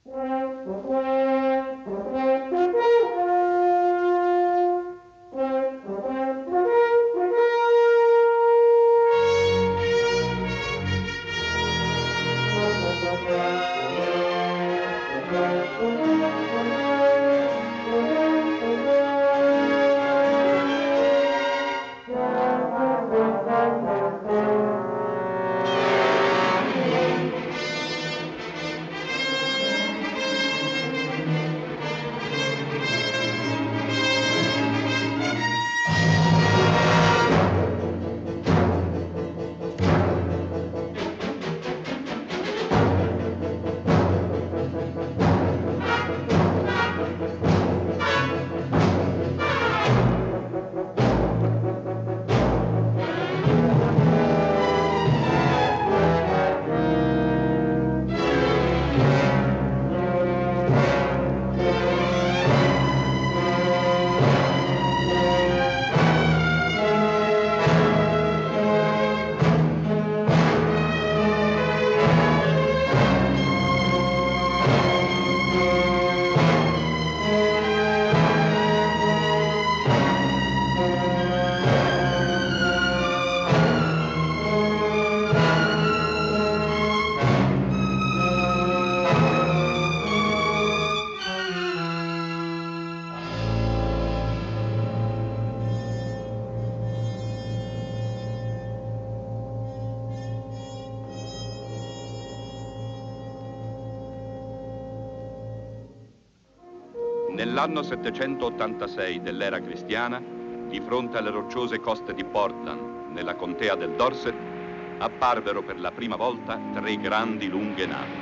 Nell'anno 786 dell'era cristiana, di fronte alle rocciose coste di Portland, nella contea del Dorset, apparvero per la prima volta 3 grandi lunghe navi.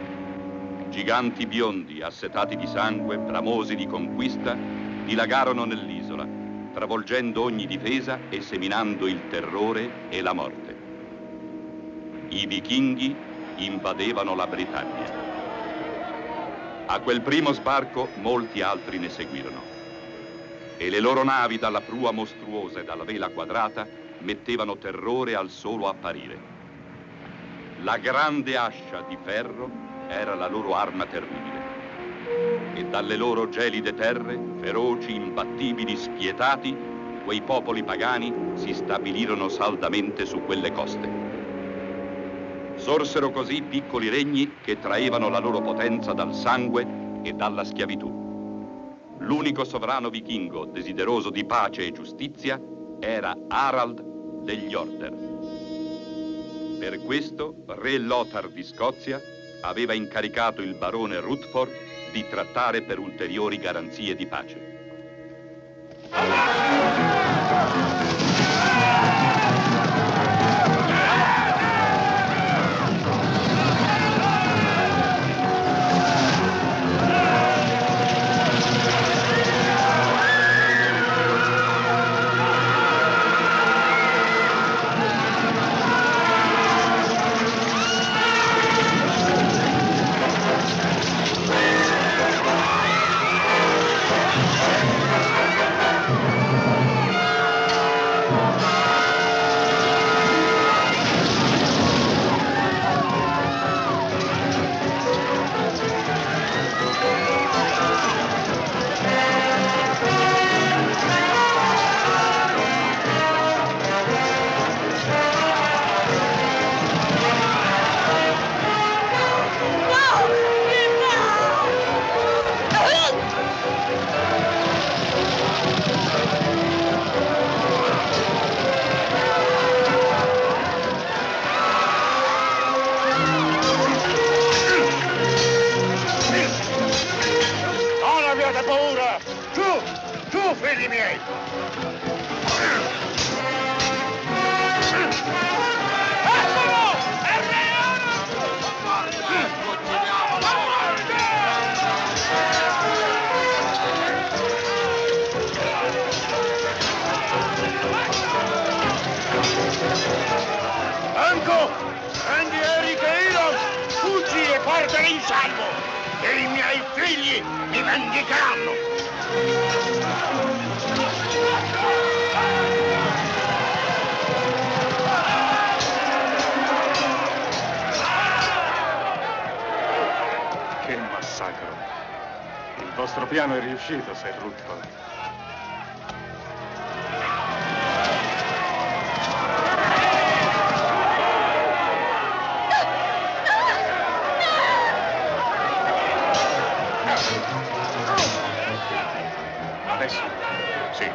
Giganti biondi, assetati di sangue, bramosi di conquista, dilagarono nell'isola, travolgendo ogni difesa e seminando il terrore e la morte. I vichinghi invadevano la Britannia. A quel primo sbarco molti altri ne seguirono e le loro navi dalla prua mostruosa e dalla vela quadrata mettevano terrore al solo apparire. La grande ascia di ferro era la loro arma terribile e dalle loro gelide terre, feroci, imbattibili, spietati, quei popoli pagani si stabilirono saldamente su quelle coste. Sorsero così piccoli regni che traevano la loro potenza dal sangue e dalla schiavitù. L'unico sovrano vichingo desideroso di pace e giustizia era Harald degli Order. Per questo, re Lothar di Scozia aveva incaricato il barone Rutford di trattare per ulteriori garanzie di pace. figli miei! Eccolo! È Anco! Prendi Eric e Iron! Fuggi e portali in salvo! E i miei figli mi vendicheranno! Che sacro. Il vostro piano è riuscito, Sir Rutford. Adesso? Sì.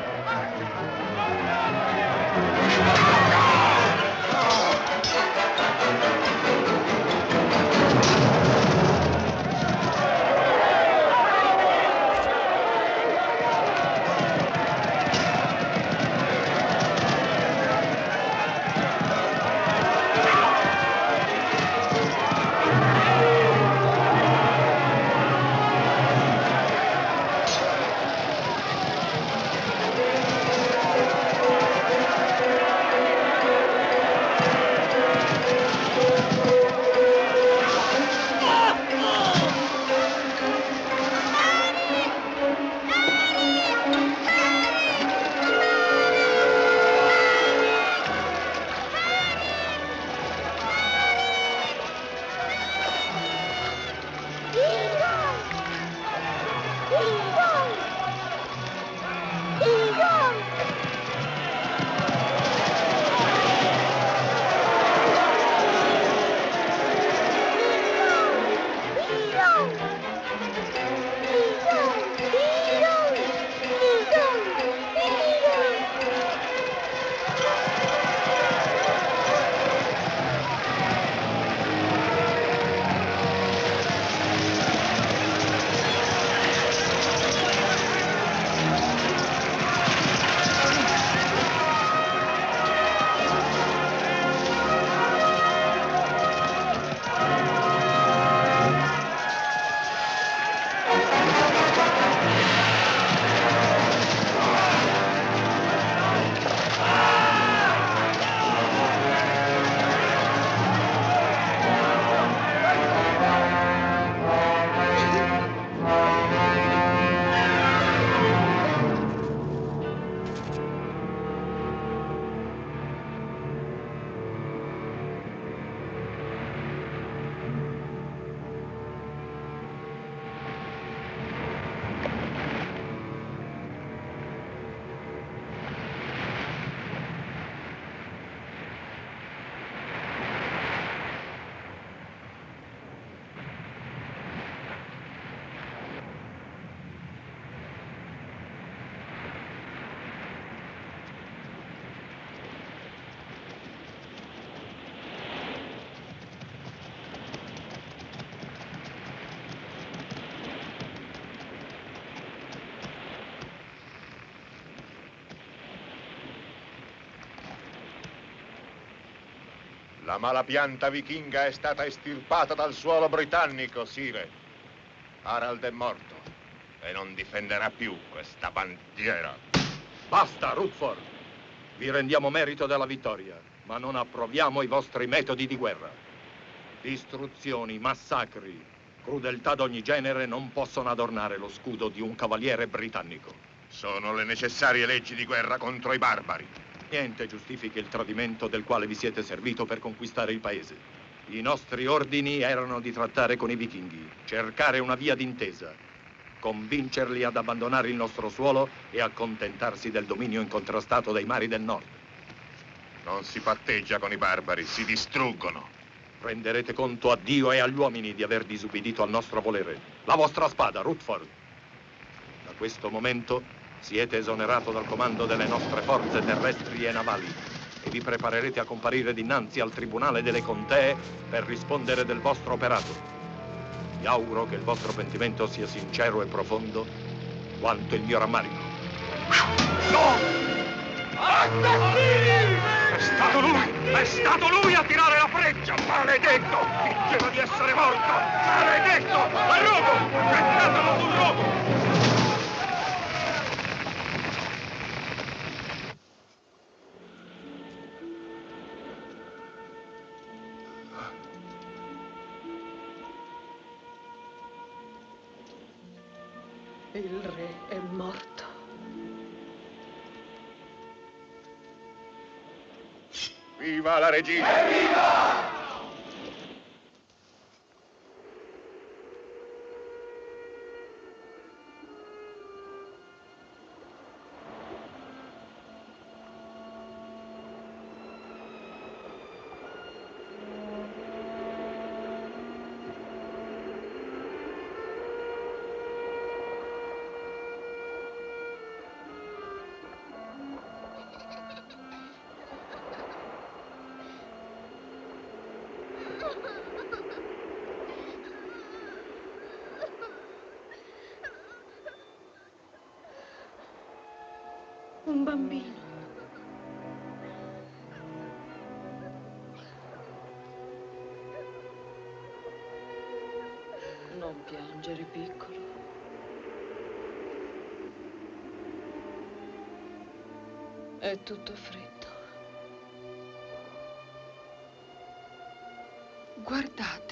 La malapianta vichinga è stata estirpata dal suolo britannico, Sire. Harald è morto e non difenderà più questa bandiera. Basta, Rutford! Vi rendiamo merito della vittoria, ma non approviamo i vostri metodi di guerra. Distruzioni, massacri, crudeltà d'ogni genere non possono adornare lo scudo di un cavaliere britannico. Sono le necessarie leggi di guerra contro i barbari. Niente giustifica il tradimento del quale vi siete servito per conquistare il paese. I nostri ordini erano di trattare con i vichinghi, cercare una via d'intesa, convincerli ad abbandonare il nostro suolo e accontentarsi del dominio incontrastato dei mari del nord. Non si patteggia con i barbari, si distruggono. Renderete conto a Dio e agli uomini di aver disubbidito al nostro volere. La vostra spada, Rutford. Da questo momento siete esonerato dal comando delle nostre forze terrestri e navali e vi preparerete a comparire dinanzi al tribunale delle contee per rispondere del vostro operato. Vi auguro che il vostro pentimento sia sincero e profondo quanto il mio rammarico. No! È stato lui! È stato lui a tirare la freccia! Maledetto! Fingeva di essere morto! Maledetto! A rogo! Gettatelo sul rogo! Il re è morto. Viva la regina! Evviva! Un bambino. Non piangere, piccolo. È tutto freddo. Guardate.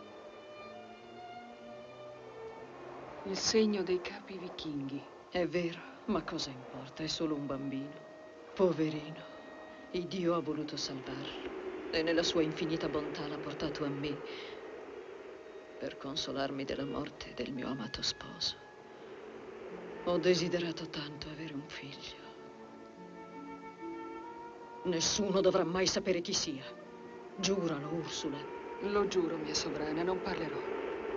Il segno dei capi vichinghi. È vero, ma cosa importa? È solo un bambino. Poverino. Il Dio ha voluto salvarlo e nella sua infinita bontà l'ha portato a me per consolarmi della morte del mio amato sposo. Ho desiderato tanto avere un figlio. Nessuno dovrà mai sapere chi sia. Giuralo, Ursula. Lo giuro, mia sovrana, non parlerò.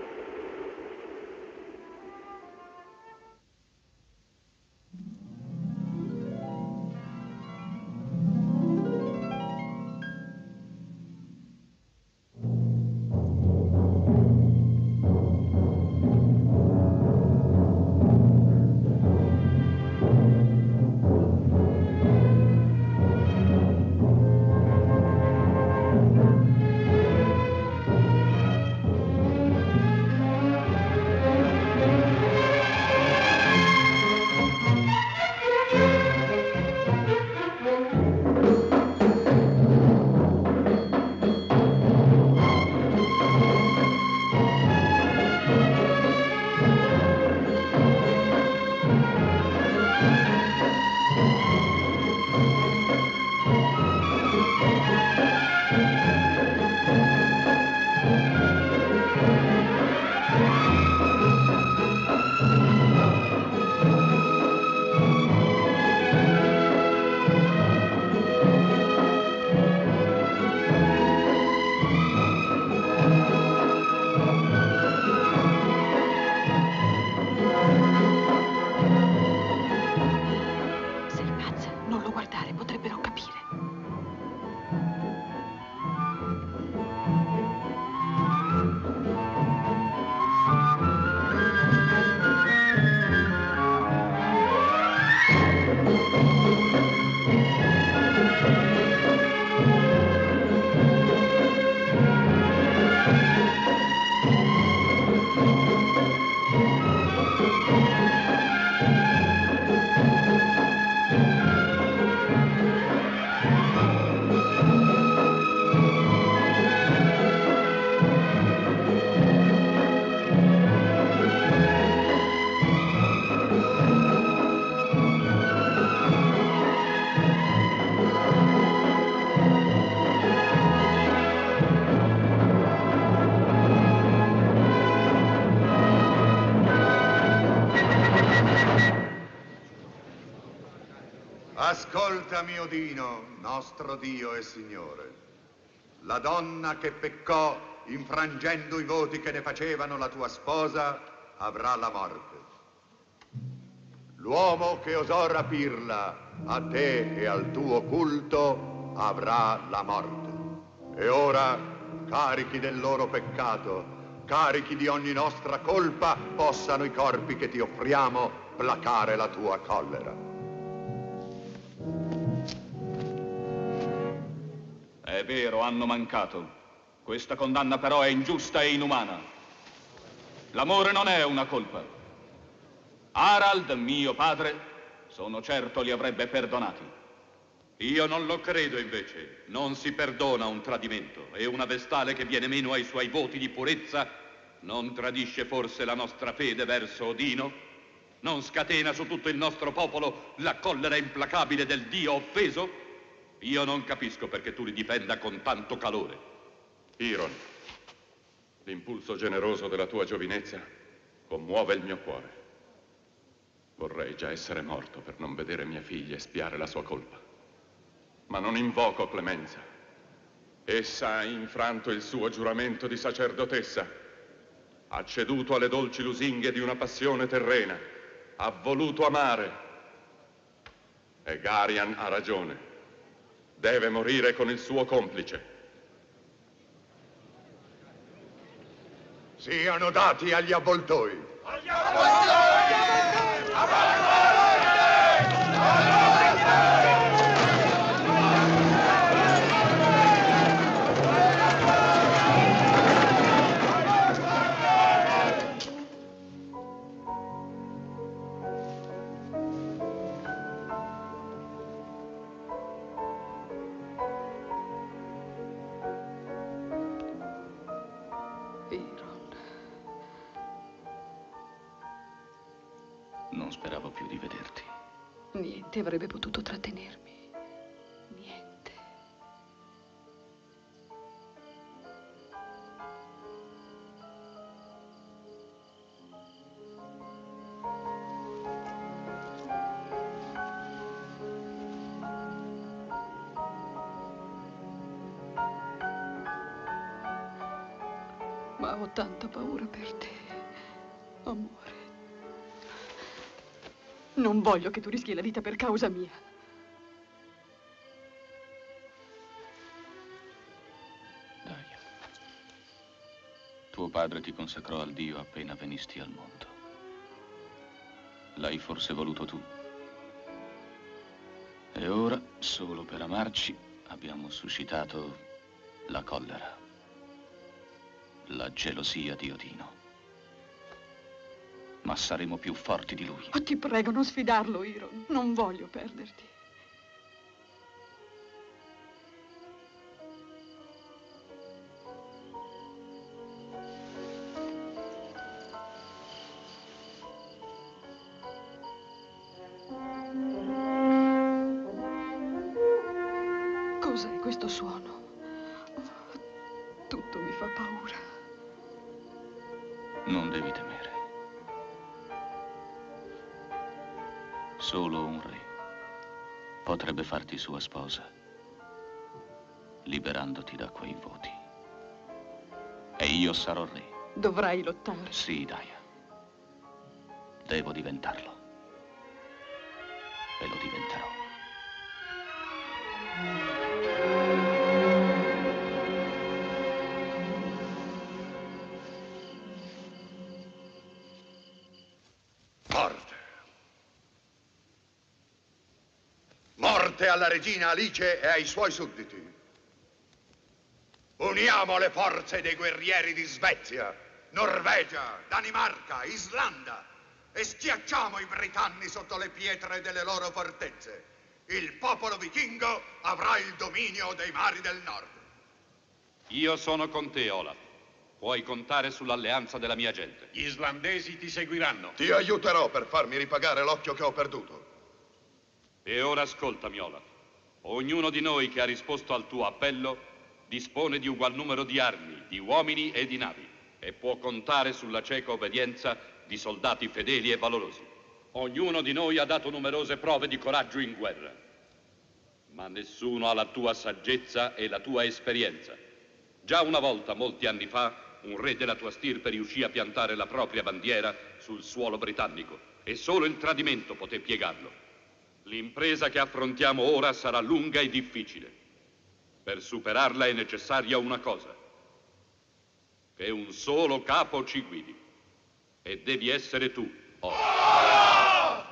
Ascoltami, Odino, nostro Dio e Signore. La donna che peccò infrangendo i voti che ne facevano la tua sposa avrà la morte. L'uomo che osò rapirla a te e al tuo culto avrà la morte. E ora, carichi del loro peccato, carichi di ogni nostra colpa, possano i corpi che ti offriamo placare la tua collera. È vero, hanno mancato. Questa condanna però è ingiusta e inumana. L'amore non è una colpa. Harald, mio padre, sono certo li avrebbe perdonati. Io non lo credo invece. Non si perdona un tradimento e una vestale che viene meno ai suoi voti di purezza non tradisce forse la nostra fede verso Odino? Non scatena su tutto il nostro popolo la collera implacabile del Dio offeso? Io non capisco perché tu li difenda con tanto calore. Iron, l'impulso generoso della tua giovinezza commuove il mio cuore. Vorrei già essere morto per non vedere mia figlia espiare la sua colpa. Ma non invoco clemenza. Essa ha infranto il suo giuramento di sacerdotessa. Ha ceduto alle dolci lusinghe di una passione terrena. Ha voluto amare. E Garian ha ragione. Deve morire con il suo complice. Siano dati agli avvoltoi. Agli avvoltoi! Agli avvoltoi! non speravo più di vederti. Niente avrebbe potuto trattenermi. Niente. Ma ho tanta paura per te, amore. Non voglio che tu rischi la vita per causa mia. Dai. Tuo padre ti consacrò al Dio appena venisti al mondo. L'hai forse voluto tu. E ora, solo per amarci, abbiamo suscitato la collera, la gelosia di Odino. Ma saremo più forti di lui. Oh, ti prego, non sfidarlo, Iron. Non voglio perderti. Cos'è questo suono? Oh, tutto mi fa paura. Non devi temere. Solo un re potrebbe farti sua sposa, liberandoti da quei voti. E io sarò re. Dovrai lottare. Sì, Daya. Devo diventarlo. E lo diventerò. Morte alla regina Alice e ai suoi sudditi. Uniamo le forze dei guerrieri di Svezia, Norvegia, Danimarca, Islanda e schiacciamo i britanni sotto le pietre delle loro fortezze. Il popolo vichingo avrà il dominio dei mari del nord. Io sono con te, Olaf. Puoi contare sull'alleanza della mia gente. Gli islandesi ti seguiranno. Ti aiuterò per farmi ripagare l'occhio che ho perduto. E ora ascoltami, Olaf. Ognuno di noi che ha risposto al tuo appello dispone di ugual numero di armi, di uomini e di navi e può contare sulla cieca obbedienza di soldati fedeli e valorosi. Ognuno di noi ha dato numerose prove di coraggio in guerra, ma nessuno ha la tua saggezza e la tua esperienza. Già una volta, molti anni fa, un re della tua stirpe riuscì a piantare la propria bandiera sul suolo britannico e solo il tradimento poté piegarlo. L'impresa che affrontiamo ora sarà lunga e difficile. Per superarla è necessaria una cosa: che un solo capo ci guidi. E devi essere tu, Olaf.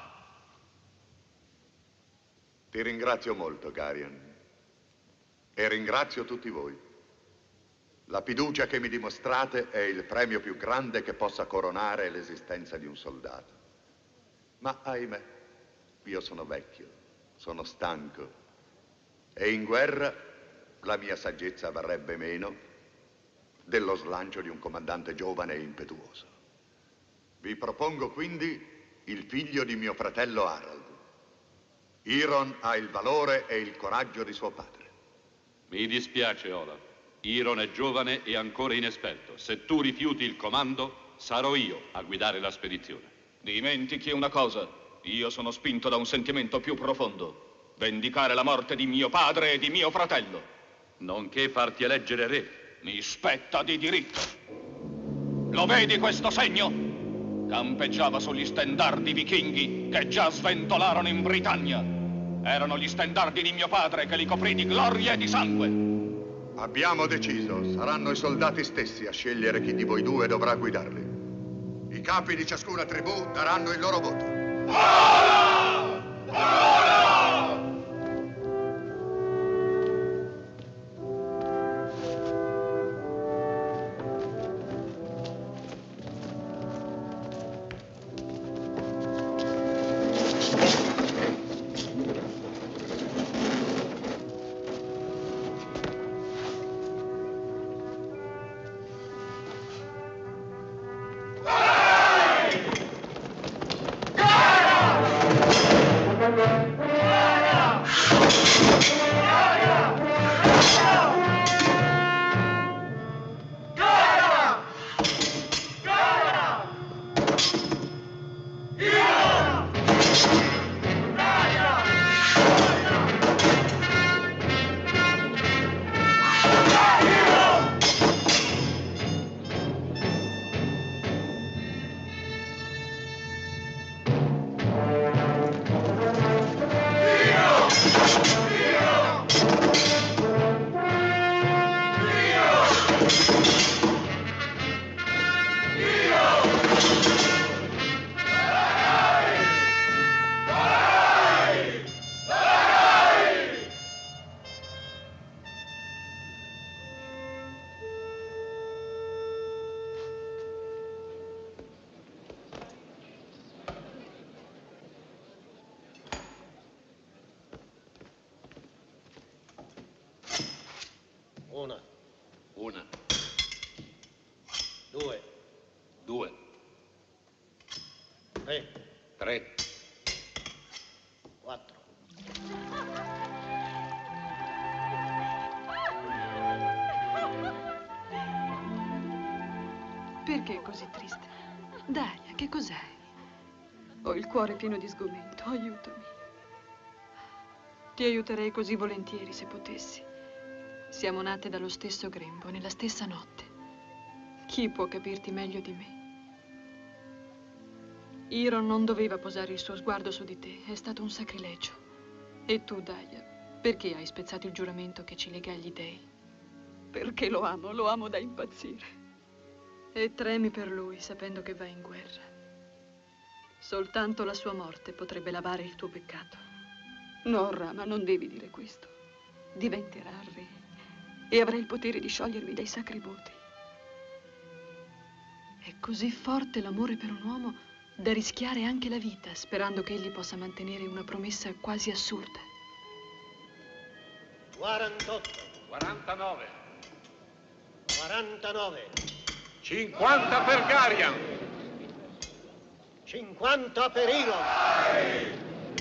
Ti ringrazio molto, Garion. E ringrazio tutti voi. La fiducia che mi dimostrate è il premio più grande che possa coronare l'esistenza di un soldato. Ma, ahimè, io sono vecchio, sono stanco e in guerra la mia saggezza varrebbe meno dello slancio di un comandante giovane e impetuoso. Vi propongo quindi il figlio di mio fratello Harald. Iron ha il valore e il coraggio di suo padre. Mi dispiace, Olaf. Iron è giovane e ancora inesperto. Se tu rifiuti il comando, sarò io a guidare la spedizione. Dimentichi una cosa. Io sono spinto da un sentimento più profondo. Vendicare la morte di mio padre e di mio fratello. Nonché farti eleggere re. Mi spetta di diritto. Lo vedi questo segno? Campeggiava sugli stendardi vichinghi che già sventolarono in Britannia. Erano gli stendardi di mio padre che li coprì di gloria e di sangue. Abbiamo deciso, saranno i soldati stessi a scegliere chi di voi due dovrà guidarli. I capi di ciascuna tribù daranno il loro voto. Una. Due. Due. Tre. Tre. Quattro. Perché così triste? Dalia, che cos'hai? Ho il cuore pieno di sgomento, aiutami. Ti aiuterei così volentieri se potessi. Siamo nate dallo stesso grembo, nella stessa notte. Chi può capirti meglio di me? Iron non doveva posare il suo sguardo su di te, è stato un sacrilegio. E tu, Dalia, perché hai spezzato il giuramento che ci lega agli dei? Perché lo amo da impazzire. E tremi per lui, sapendo che va in guerra. Soltanto la sua morte potrebbe lavare il tuo peccato. No, Rama, non devi dire questo. Diventerà re e avrai il potere di sciogliermi dai sacri voti. È così forte l'amore per un uomo da rischiare anche la vita, sperando che egli possa mantenere una promessa quasi assurda. 48. 49. 49. 50 per Garian. 50 per Iron.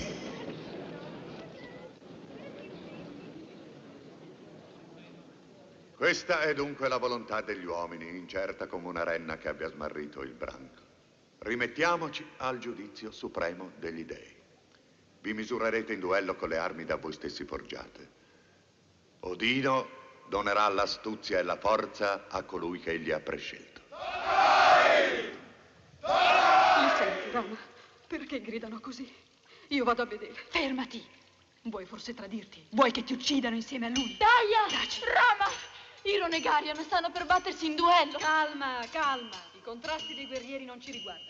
Questa è dunque la volontà degli uomini, incerta come una renna che abbia smarrito il branco. Rimettiamoci al giudizio supremo degli dei. Vi misurerete in duello con le armi da voi stessi forgiate. Odino donerà l'astuzia e la forza a colui che egli ha prescelto. Li senti, Rama? Perché gridano così? Io vado a vedere. Fermati! Vuoi forse tradirti? Vuoi che ti uccidano insieme a lui? Daia! Taci! Rama! Iron e Garian stanno per battersi in duello. Calma, calma. I contrasti dei guerrieri non ci riguardano.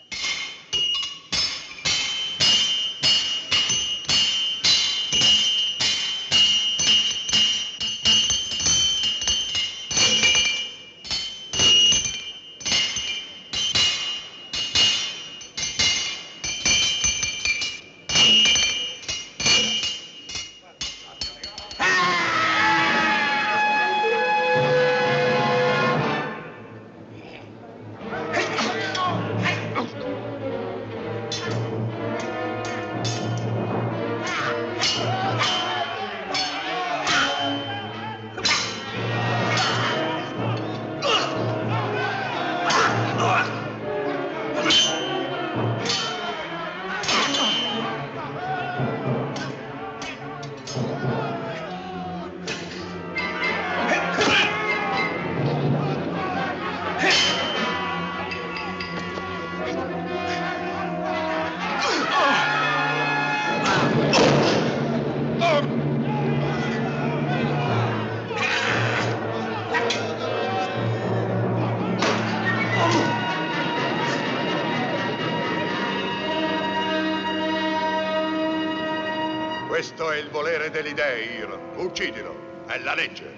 Questo è il volere degli dei, Iron. Uccidilo, è la legge.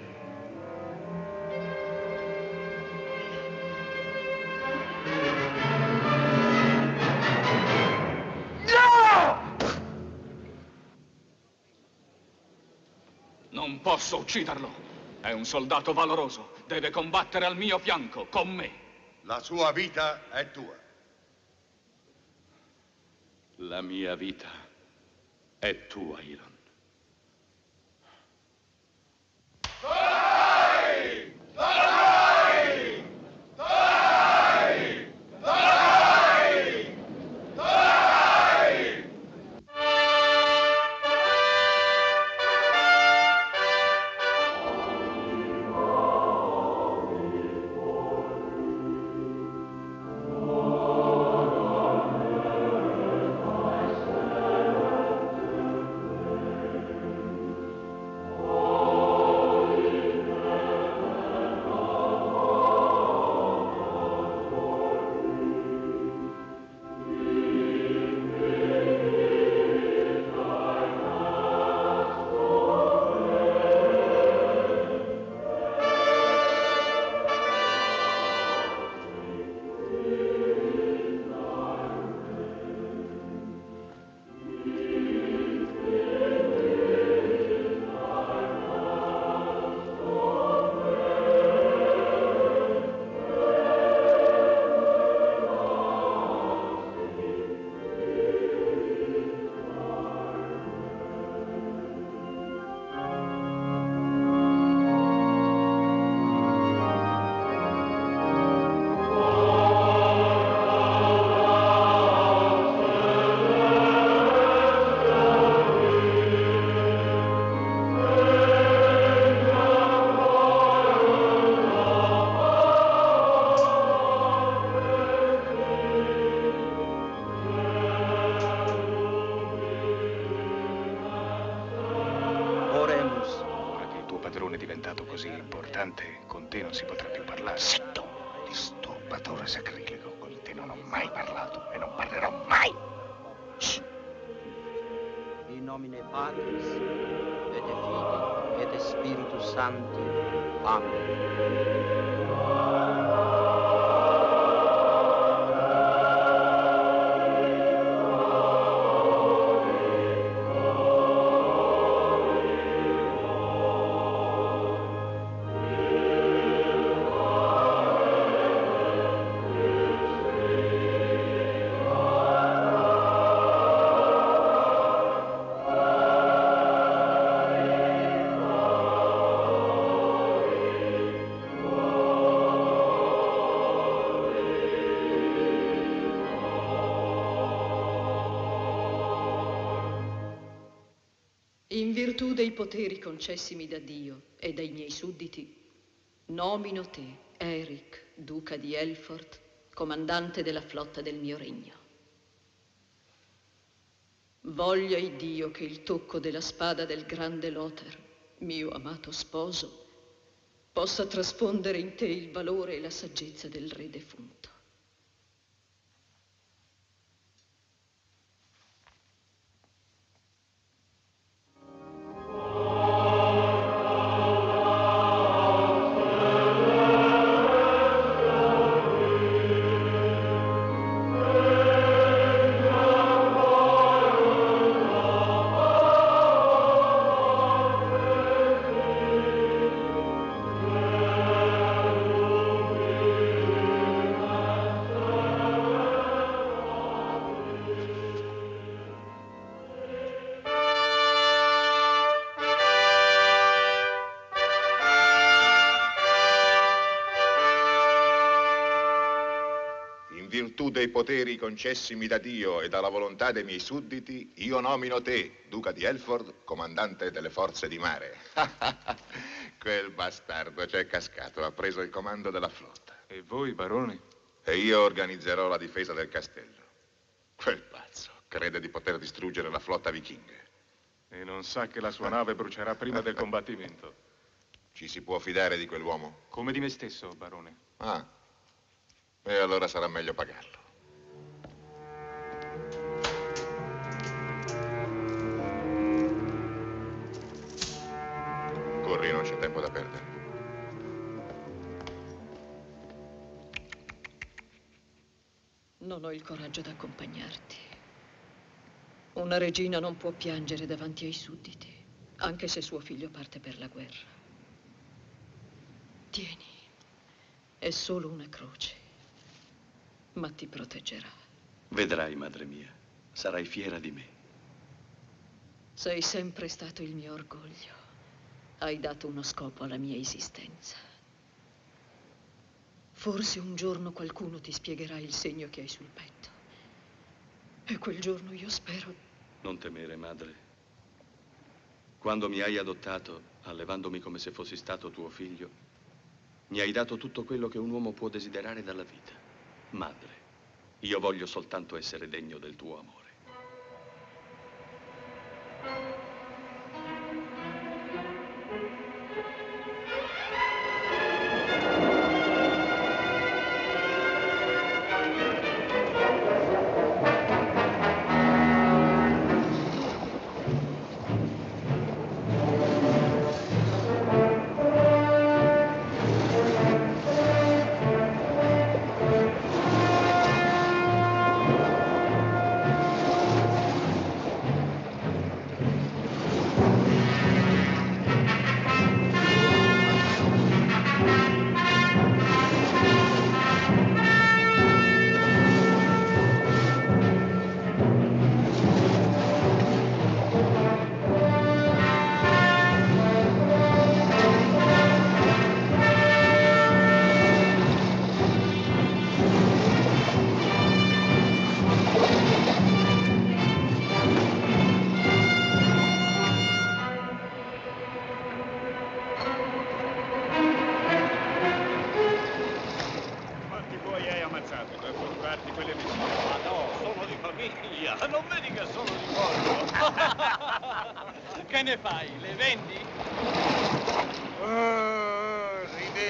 Non posso ucciderlo. È un soldato valoroso. Deve combattere al mio fianco, con me. La sua vita è tua. La mia vita è tua, Iron. comandante, con te non si potrà più parlare. Zitto, disturbatore sacrilego, con te non ho mai parlato e non parlerò mai. Shh. In nomine Patris, et Filii, et Spiritus Sancti. Amen. In virtù dei poteri concessimi da Dio e dai miei sudditi, nomino te, Eric, duca di Elford, comandante della flotta del mio regno. Voglia Iddio che il tocco della spada del grande Lothar, mio amato sposo, possa trasfondere in te il valore e la saggezza del re defunto. In virtù dei poteri concessimi da Dio e dalla volontà dei miei sudditi, io nomino te, duca di Elford, comandante delle forze di mare. Quel bastardo c'è cascato, ha preso il comando della flotta. E voi, barone? E io organizzerò la difesa del castello. Quel pazzo crede di poter distruggere la flotta vichinga. E non sa che la sua nave brucerà prima del combattimento. Ci si può fidare di quell'uomo? Come di me stesso, barone. Ah. E allora sarà meglio pagarlo. Corri, non c'è tempo da perdere. Non ho il coraggio di accompagnarti. Una regina non può piangere davanti ai sudditi, anche se suo figlio parte per la guerra. Tieni, è solo una croce, ma ti proteggerà. Vedrai, madre mia, sarai fiera di me. Sei sempre stato il mio orgoglio. Hai dato uno scopo alla mia esistenza. Forse un giorno qualcuno ti spiegherà il segno che hai sul petto. E quel giorno io spero... Non temere, madre. Quando mi hai adottato, allevandomi come se fossi stato tuo figlio, mi hai dato tutto quello che un uomo può desiderare dalla vita. Madre, io voglio soltanto essere degno del tuo amore.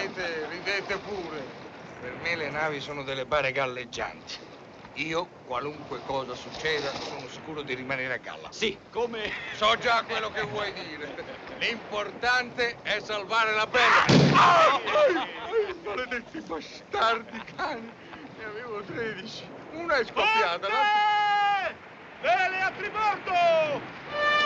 ridete pure. Per me le navi sono delle bare galleggianti. Io, qualunque cosa succeda, sono sicuro di rimanere a galla. Sì, come... So già quello che vuoi dire. L'importante è salvare la pelle. Maledetti bastardi cani. Ne avevo 13. Una è scoppiata. Vele a tribordo!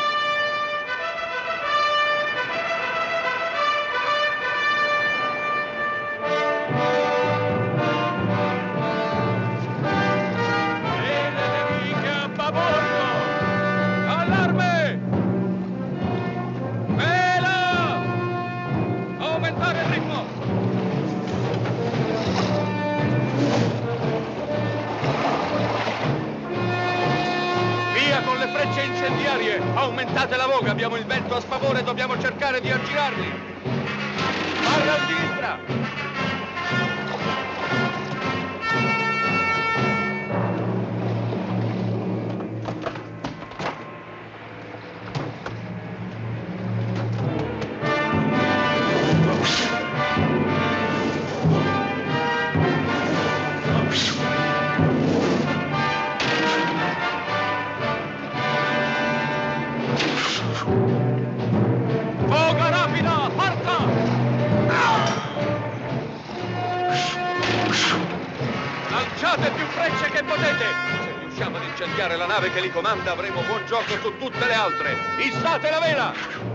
Frecce incendiarie! Aumentate la voga, abbiamo il vento a sfavore, dobbiamo cercare di aggirarli! Guarda a sinistra! Lanciate più frecce che potete! Se riusciamo ad incendiare la nave che li comanda, avremo buon gioco su tutte le altre! Issate la vela!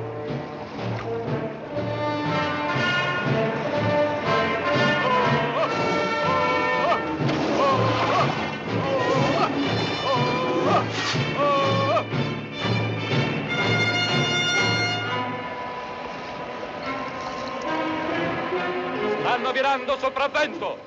Stanno virando sopravvento!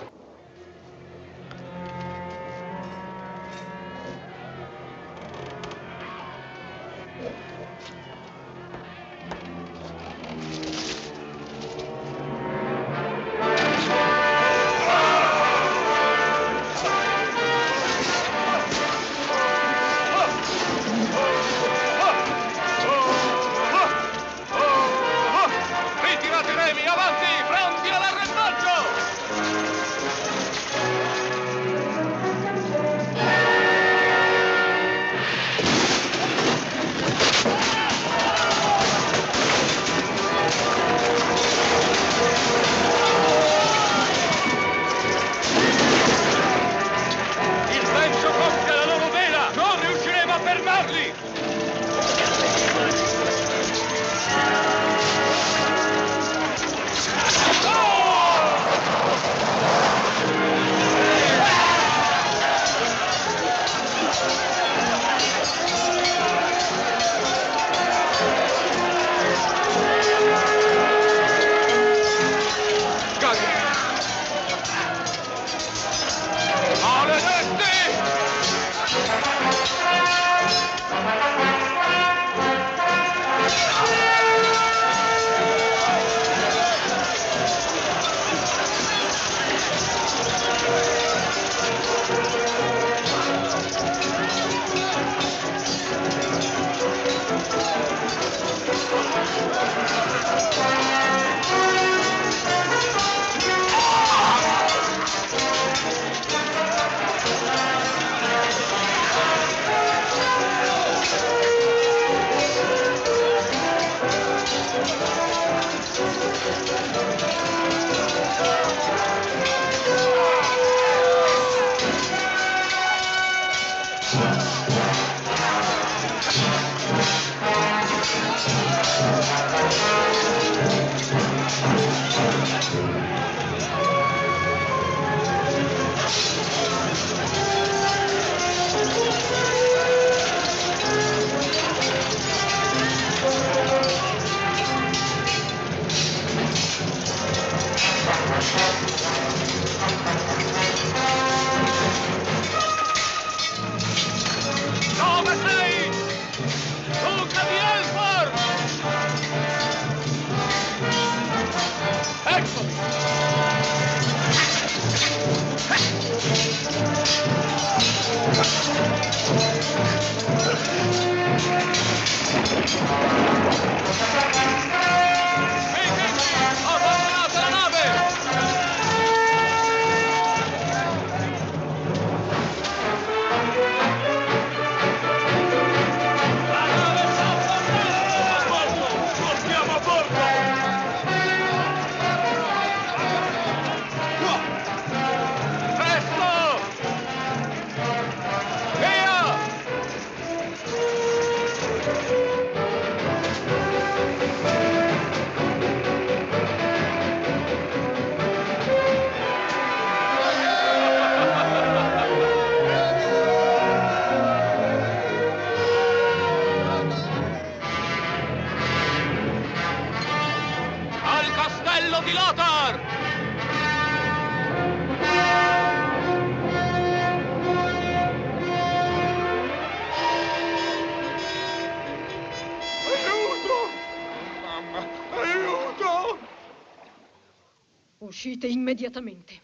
Uscite immediatamente.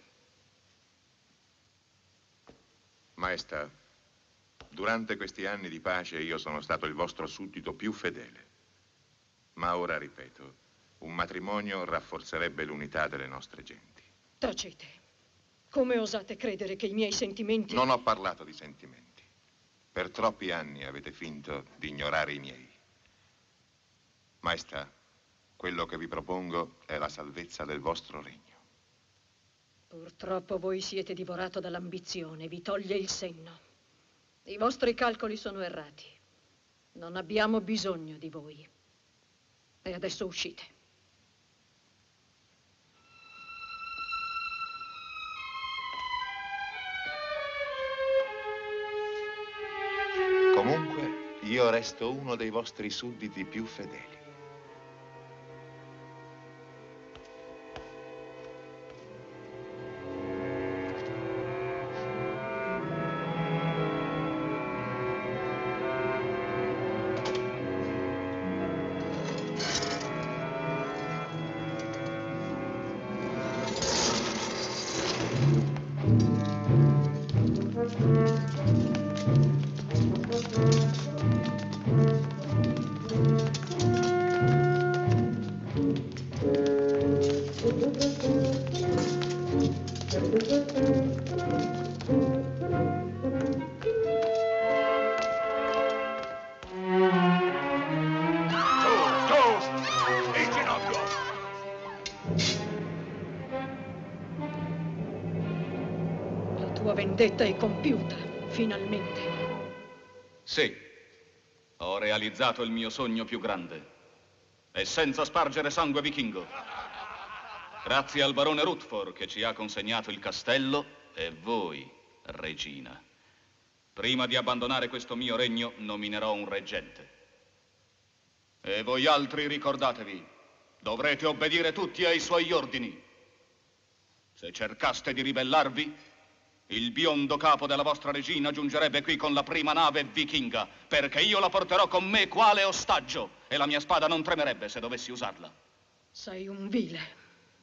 Maestà, durante questi anni di pace io sono stato il vostro suddito più fedele. Ma ora ripeto, un matrimonio rafforzerebbe l'unità delle nostre genti. Tacete. Come osate credere che i miei sentimenti... Non ho parlato di sentimenti. Per troppi anni avete finto di ignorare i miei. Maestà, quello che vi propongo è la salvezza del vostro regno. Purtroppo voi siete divorato dall'ambizione, vi toglie il senno. I vostri calcoli sono errati. Non abbiamo bisogno di voi. E adesso uscite. Comunque, io resto uno dei vostri sudditi più fedeli. vendetta è compiuta, finalmente. Sì, ho realizzato il mio sogno più grande. E senza spargere sangue vichingo. Grazie al barone Rutford che ci ha consegnato il castello e voi, regina. Prima di abbandonare questo mio regno, nominerò un reggente. E voi altri ricordatevi, dovrete obbedire tutti ai suoi ordini. Se cercaste di ribellarvi, il biondo capo della vostra regina giungerebbe qui con la prima nave vichinga, perché io la porterò con me quale ostaggio e la mia spada non tremerebbe se dovessi usarla. Sei un vile.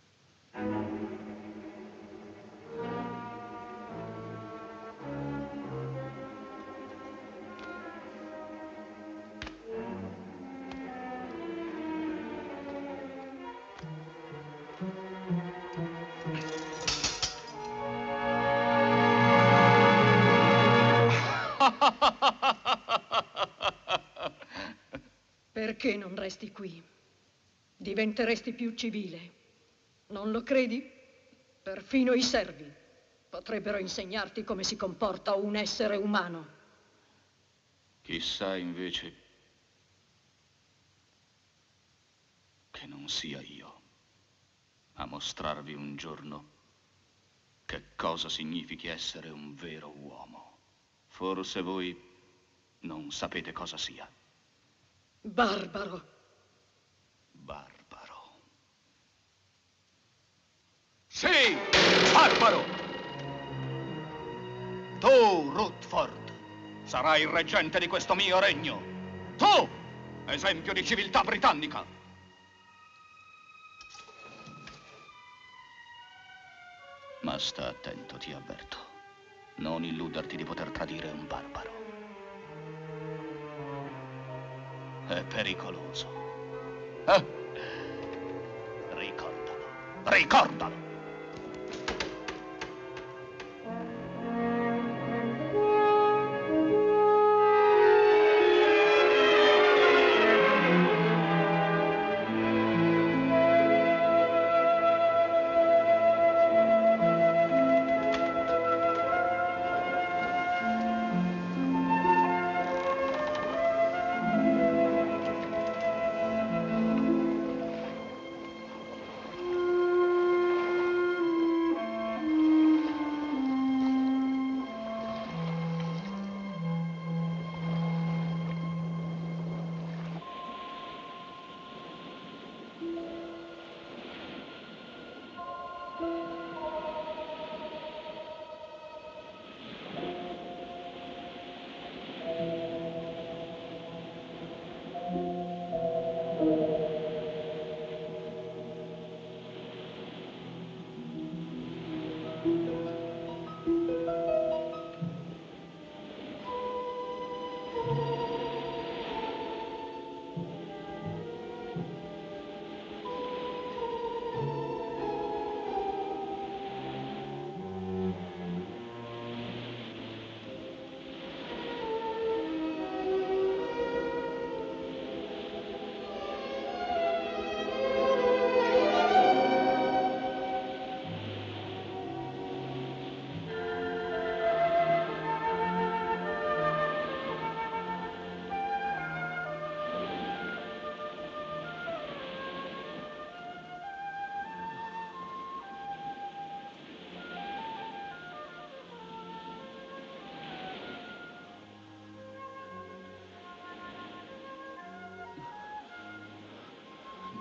Perché non resti qui? Diventeresti più civile. Non lo credi? Perfino i servi potrebbero insegnarti come si comporta un essere umano. Chissà invece che non sia io a mostrarvi un giorno che cosa significhi essere un vero uomo. Forse voi non sapete cosa sia. Barbaro. Barbaro. Sì, barbaro! Tu, Rutford, sarai il reggente di questo mio regno. Tu, esempio di civiltà britannica. Ma sta attento, ti avverto. Non illuderti di poter tradire un barbaro. È pericoloso. Ricordalo. Ricordalo!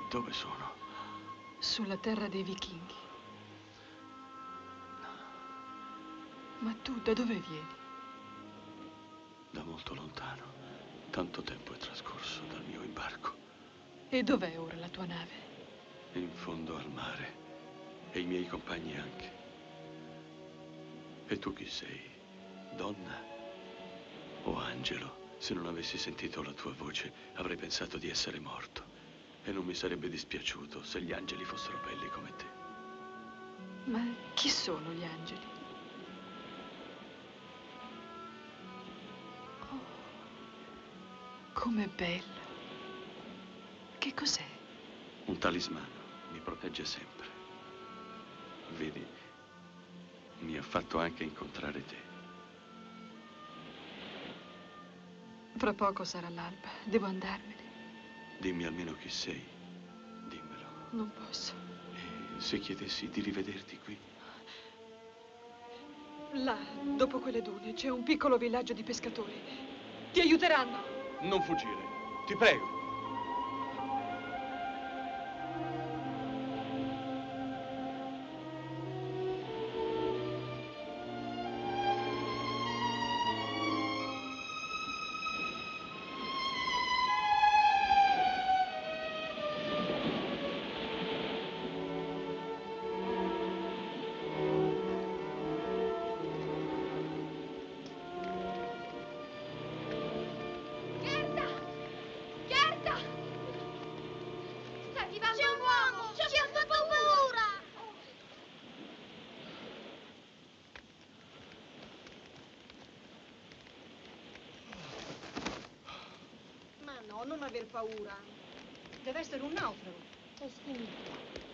Dove sono? Sulla terra dei vichinghi. Ma tu da dove vieni? Da molto lontano. Tanto tempo è trascorso dal mio imbarco. E dov'è ora la tua nave? In fondo al mare. E i miei compagni anche. E tu chi sei? Donna o angelo? Se non avessi sentito la tua voce, avrei pensato di essere morto. E non mi sarebbe dispiaciuto se gli angeli fossero belli come te. Ma chi sono gli angeli? Oh, com'è bella. Che cos'è? Un talismano mi protegge sempre. Vedi, mi ha fatto anche incontrare te. Fra poco sarà l'alba. Devo andarmene. Dimmi almeno chi sei. Dimmelo. Non posso. E se chiedessi di rivederti qui? Là, dopo quelle dune, c'è un piccolo villaggio di pescatori. Ti aiuteranno. Non fuggire, ti prego. Non aver paura. Deve essere un naufrago. È finito.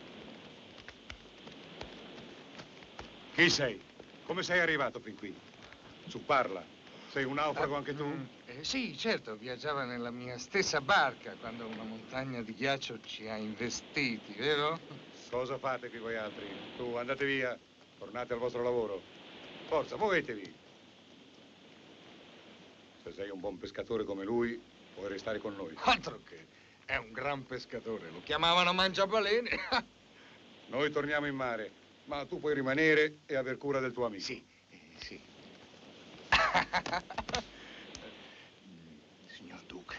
Chi sei? Come sei arrivato fin qui? Su, parla. Sei un naufrago anche tu? Sì, certo, viaggiava nella mia stessa barca quando una montagna di ghiaccio ci ha investiti, vero? Cosa fate qui voi altri? Tu, andate via. Tornate al vostro lavoro. Forza, muovetevi. Se sei un buon pescatore come lui, puoi restare con noi. Altro che, è un gran pescatore, lo chiamavano mangiabalene. Noi torniamo in mare, ma tu puoi rimanere e aver cura del tuo amico. Sì, sì. Signor Duca.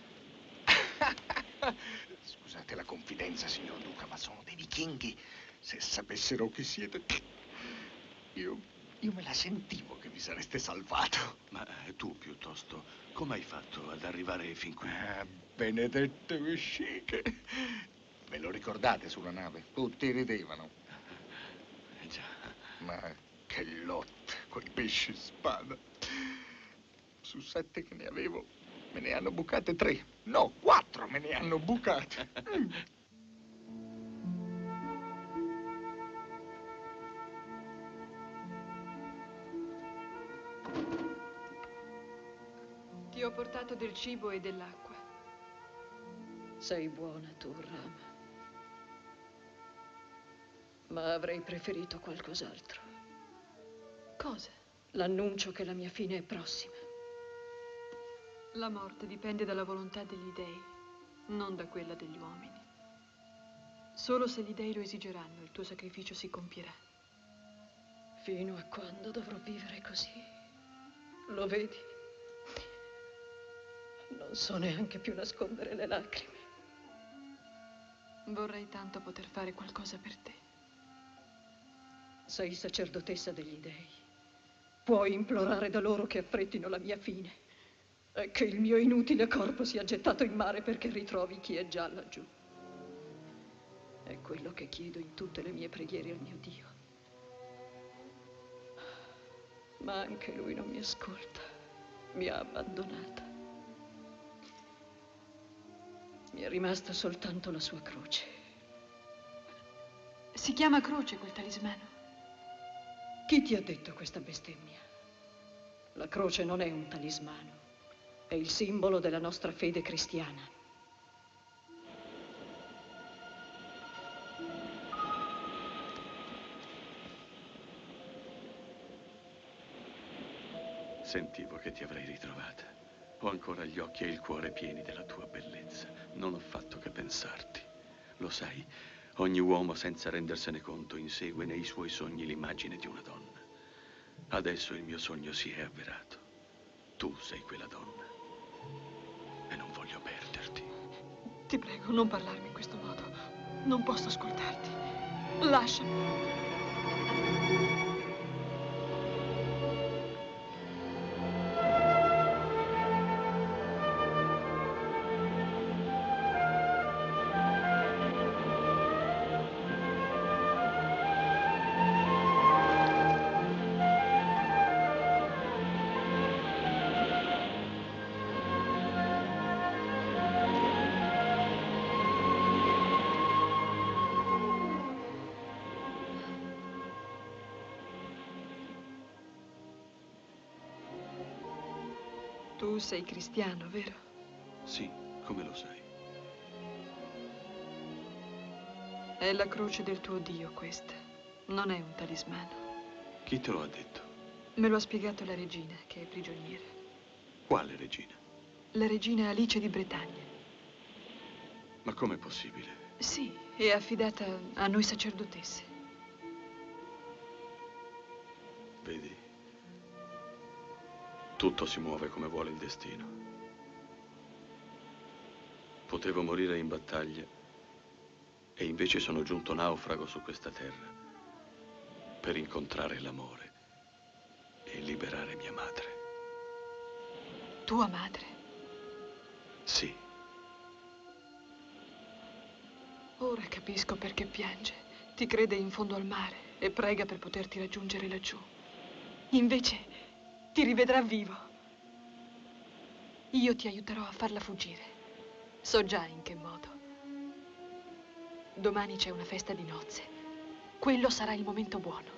Scusate la confidenza, signor Duca, ma sono dei vichinghi. Se sapessero chi siete, io me la sentivo che vi sareste salvato. Ma tu, piuttosto, come hai fatto ad arrivare fin qui? Benedette vesciche. Ve lo ricordate sulla nave? Tutti ridevano. Già. Ma che lotte, quei pesci spada. Su 7 che ne avevo, me ne hanno bucate 3. No, 4 me ne hanno bucate. Ti ho portato del cibo e dell'acqua. Sei buona tu, Rama. Ma avrei preferito qualcos'altro. Cosa? L'annuncio che la mia fine è prossima. La morte dipende dalla volontà degli dei, non da quella degli uomini. Solo se gli dei lo esigeranno, il tuo sacrificio si compierà. Fino a quando dovrò vivere così? Lo vedi? Non so neanche più nascondere le lacrime. Vorrei tanto poter fare qualcosa per te. Sei sacerdotessa degli dei. Puoi implorare da loro che affrettino la mia fine e che il mio inutile corpo sia gettato in mare perché ritrovi chi è già laggiù. È quello che chiedo in tutte le mie preghiere al mio Dio. Ma anche lui non mi ascolta. Mi ha abbandonata. Mi è rimasta soltanto la sua croce. Si chiama croce quel talismano? Chi ti ha detto questa bestemmia? La croce non è un talismano. È il simbolo della nostra fede cristiana. Sentivo che ti avrei ritrovata. Ho ancora gli occhi e il cuore pieni della tua bellezza. Non ho fatto che pensarti. Lo sai, ogni uomo senza rendersene conto insegue nei suoi sogni l'immagine di una donna. Adesso il mio sogno si è avverato. Tu sei quella donna e non voglio perderti. Ti prego, non parlarmi in questo modo. Non posso ascoltarti. Lasciami. Tu sei cristiano, vero? Sì, come lo sai? È la croce del tuo Dio, questa. Non è un talismano. Chi te lo ha detto? Me lo ha spiegato la regina, che è prigioniera. Quale regina? La regina Alice di Bretagna. Ma com'è possibile? Sì, è affidata a noi sacerdotesse. Vedi? Tutto si muove come vuole il destino. Potevo morire in battaglia e invece sono giunto naufrago su questa terra per incontrare l'amore e liberare mia madre. Tua madre? Sì. Ora capisco perché piange. Ti crede in fondo al mare e prega per poterti raggiungere laggiù. Invece ti rivedrà vivo. Io ti aiuterò a farla fuggire. So già in che modo. Domani c'è una festa di nozze. Quello sarà il momento buono.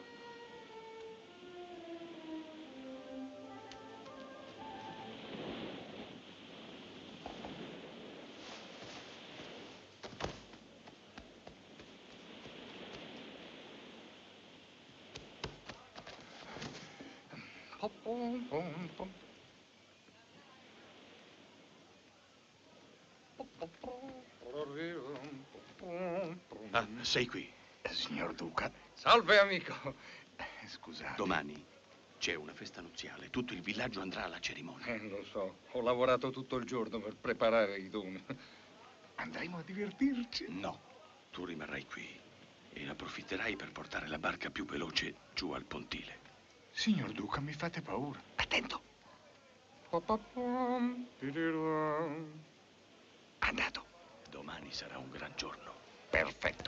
Ah, sei qui. Signor Duca. Salve, amico. Scusate. Domani c'è una festa nuziale. Tutto il villaggio andrà alla cerimonia. Lo so. Ho lavorato tutto il giorno per preparare i doni. Andremo a divertirci? No, tu rimarrai qui e approfitterai per portare la barca più veloce giù al pontile. Signor Duca, mi fate paura. Attento. Andato. Domani sarà un gran giorno. Perfetto.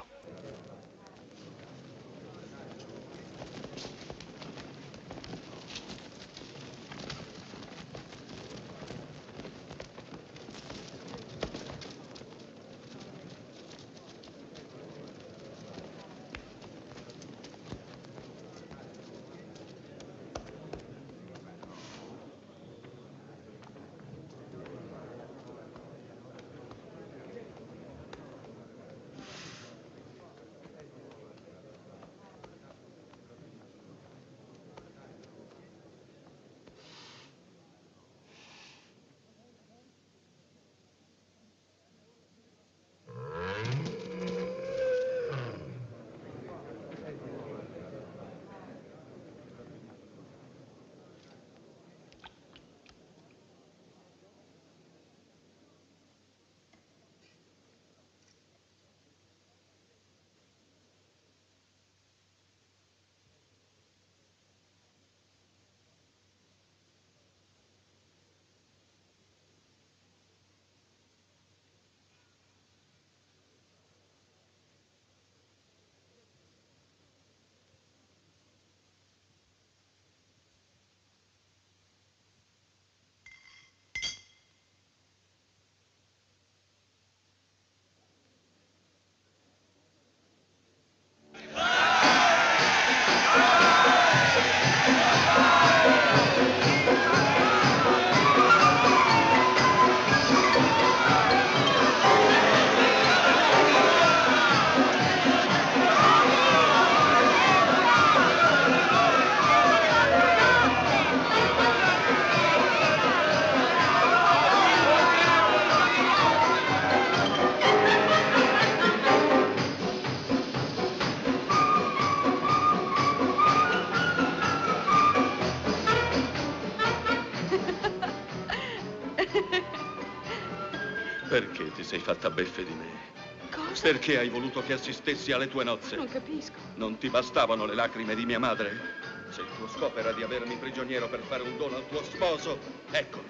Perché ti sei fatta beffe di me? Cosa? Perché hai voluto che assistessi alle tue nozze? Non capisco. Non ti bastavano le lacrime di mia madre? Se il tuo scopo era di avermi prigioniero per fare un dono al tuo sposo, eccomi.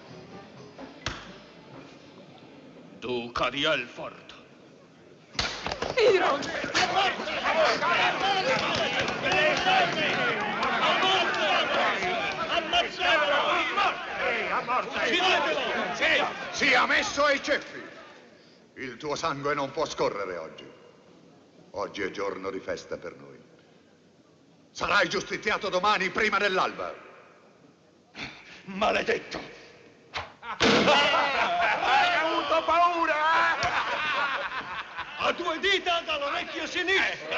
Duca di Elford. Iron! Sia messo ai ceppi! Il tuo sangue non può scorrere oggi. Oggi è giorno di festa per noi. Sarai giustiziato domani prima dell'alba. Maledetto! Hai avuto paura? A 2 dita dall'orecchio sinistro!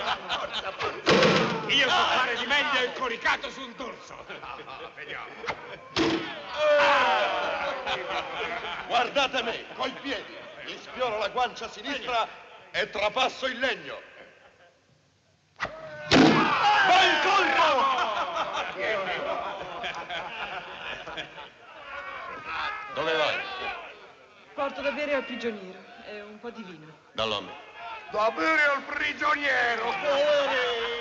Io so fare di meglio il coricato sul dorso. Vediamo. Guardate me, coi piedi. Gli sfioro la guancia sinistra e trapasso il legno. Bel colpo! Dove vai? Porto da bere al prigioniero e un po' di vino. Dall'uomo. Da bere al prigioniero, poverino.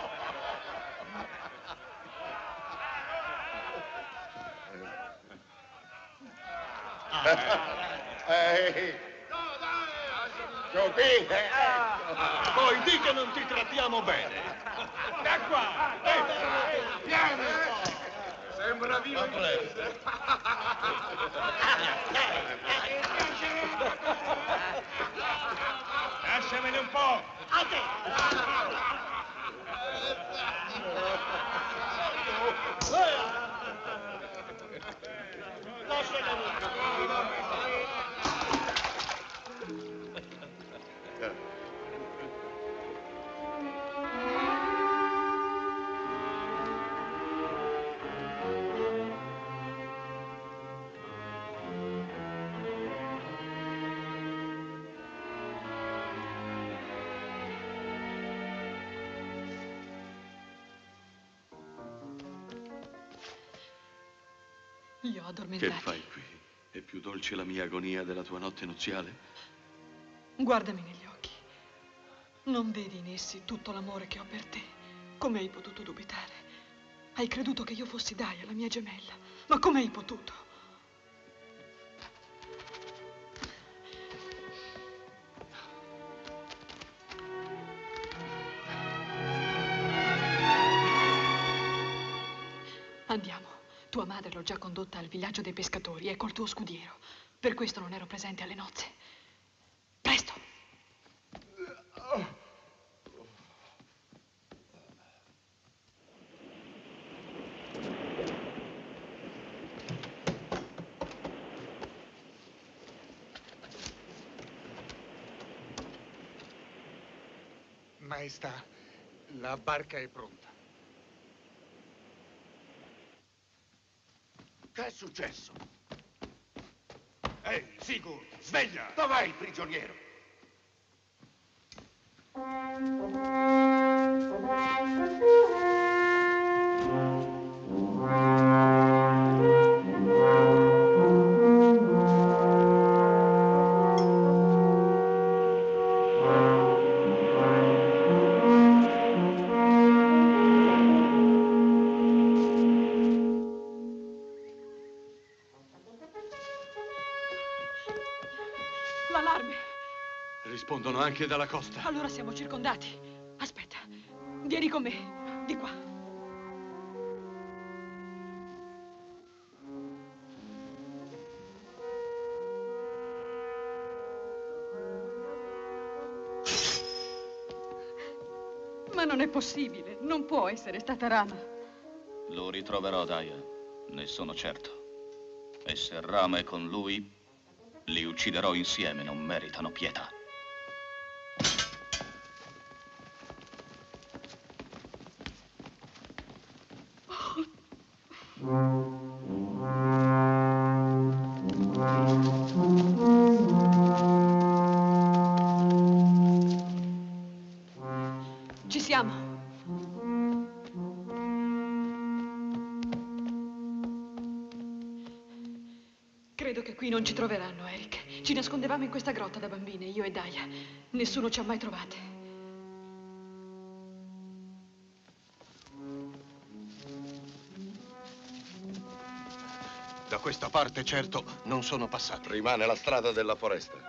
Giocate! Poi di che non ti trattiamo bene. Da qua! Vieni! Sembra vivo in Lasciamene un po'! A te! Li ho addormentati. Che fai qui? È più dolce la mia agonia della tua notte nuziale? Guardami negli occhi. Non vedi in essi tutto l'amore che ho per te? Come hai potuto dubitare? Hai creduto che io fossi Daya, la mia gemella. Ma come hai potuto? Andiamo. Tua madre l'ho già condotta al villaggio dei pescatori e col tuo scudiero. Per questo non ero presente alle nozze. Presto! Maestà, la barca è pronta. Che è successo? Ehi, Sigurd, sveglia! Dov'è il prigioniero? L'allarme! Rispondono anche dalla costa. Allora siamo circondati. Aspetta, vieni con me. Di qua. Ma non è possibile. Non può essere stata Rama. Lo ritroverò, Daya. Ne sono certo. E se Rama è con lui, li ucciderò insieme. Non meritano pietà. Ci siamo. Credo che qui non ci troveranno, Eric. Ci nascondevamo in questa grotta da bambine, io e Daya. Nessuno ci ha mai trovate. Da questa parte, certo, non sono passati. Rimane la strada della foresta.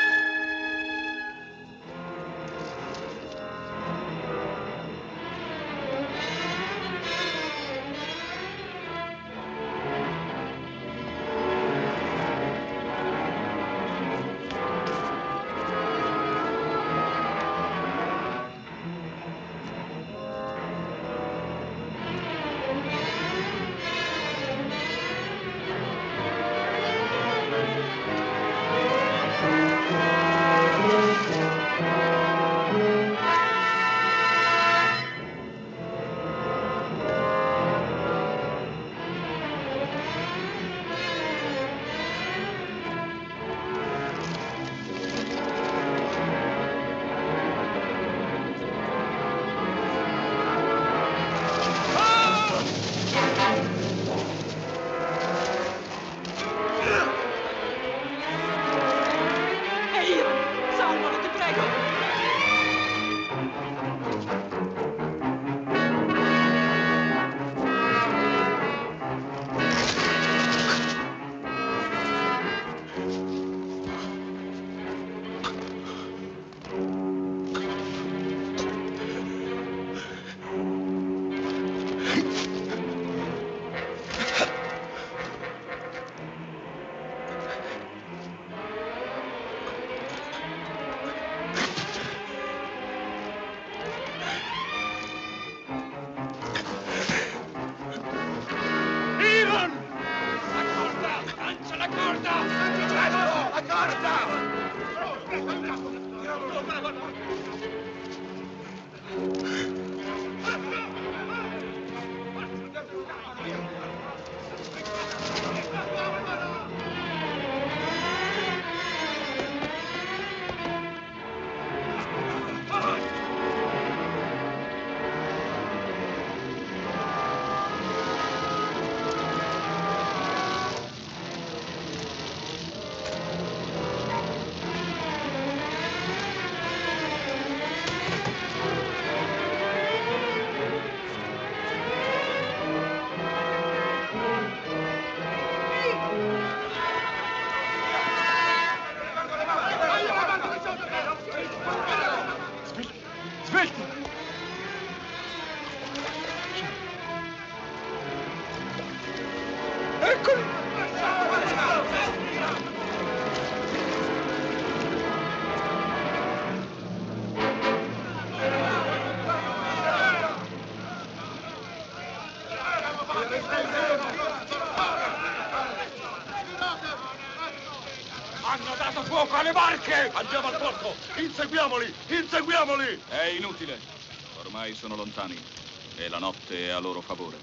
Hanno dato fuoco alle barche! Andiamo al porto! Inseguiamoli! Inseguiamoli! È inutile. Ormai sono lontani e la notte è a loro favore.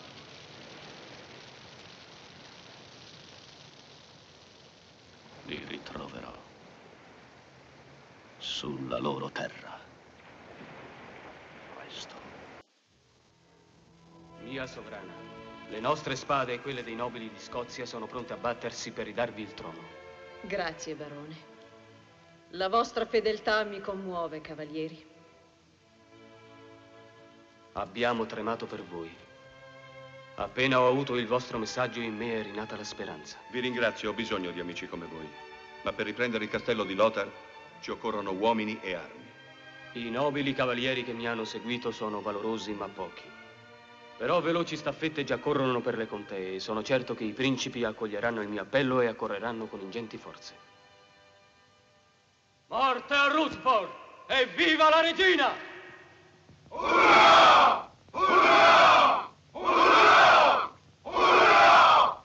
Li ritroverò sulla loro terra. Questo. Mia sovrana, le nostre spade e quelle dei nobili di Scozia sono pronte a battersi per ridarvi il trono. Grazie, barone. La vostra fedeltà mi commuove, cavalieri. Abbiamo tremato per voi. Appena ho avuto il vostro messaggio, in me è rinata la speranza. Vi ringrazio, ho bisogno di amici come voi. Ma per riprendere il castello di Lothar ci occorrono uomini e armi. I nobili cavalieri che mi hanno seguito sono valorosi ma pochi. Però veloci staffette già corrono per le contee e sono certo che i principi accoglieranno il mio appello e accorreranno con ingenti forze. Morte a Rutherford! E viva la regina! Urrà! Urrà! Urrà! Urrà!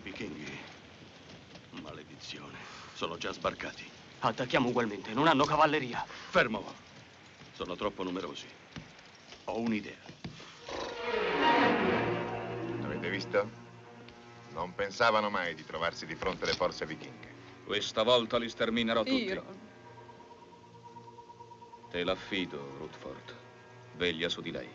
vichinghi. Maledizione. Sono già sbarcati. Attacchiamo ugualmente, non hanno cavalleria. Fermo. Sono troppo numerosi. Ho un'idea. Avete visto? Non pensavano mai di trovarsi di fronte alle forze vichinghe. Questa volta li sterminerò tutti. Iron. Te l'affido, Rutford. Veglia su di lei.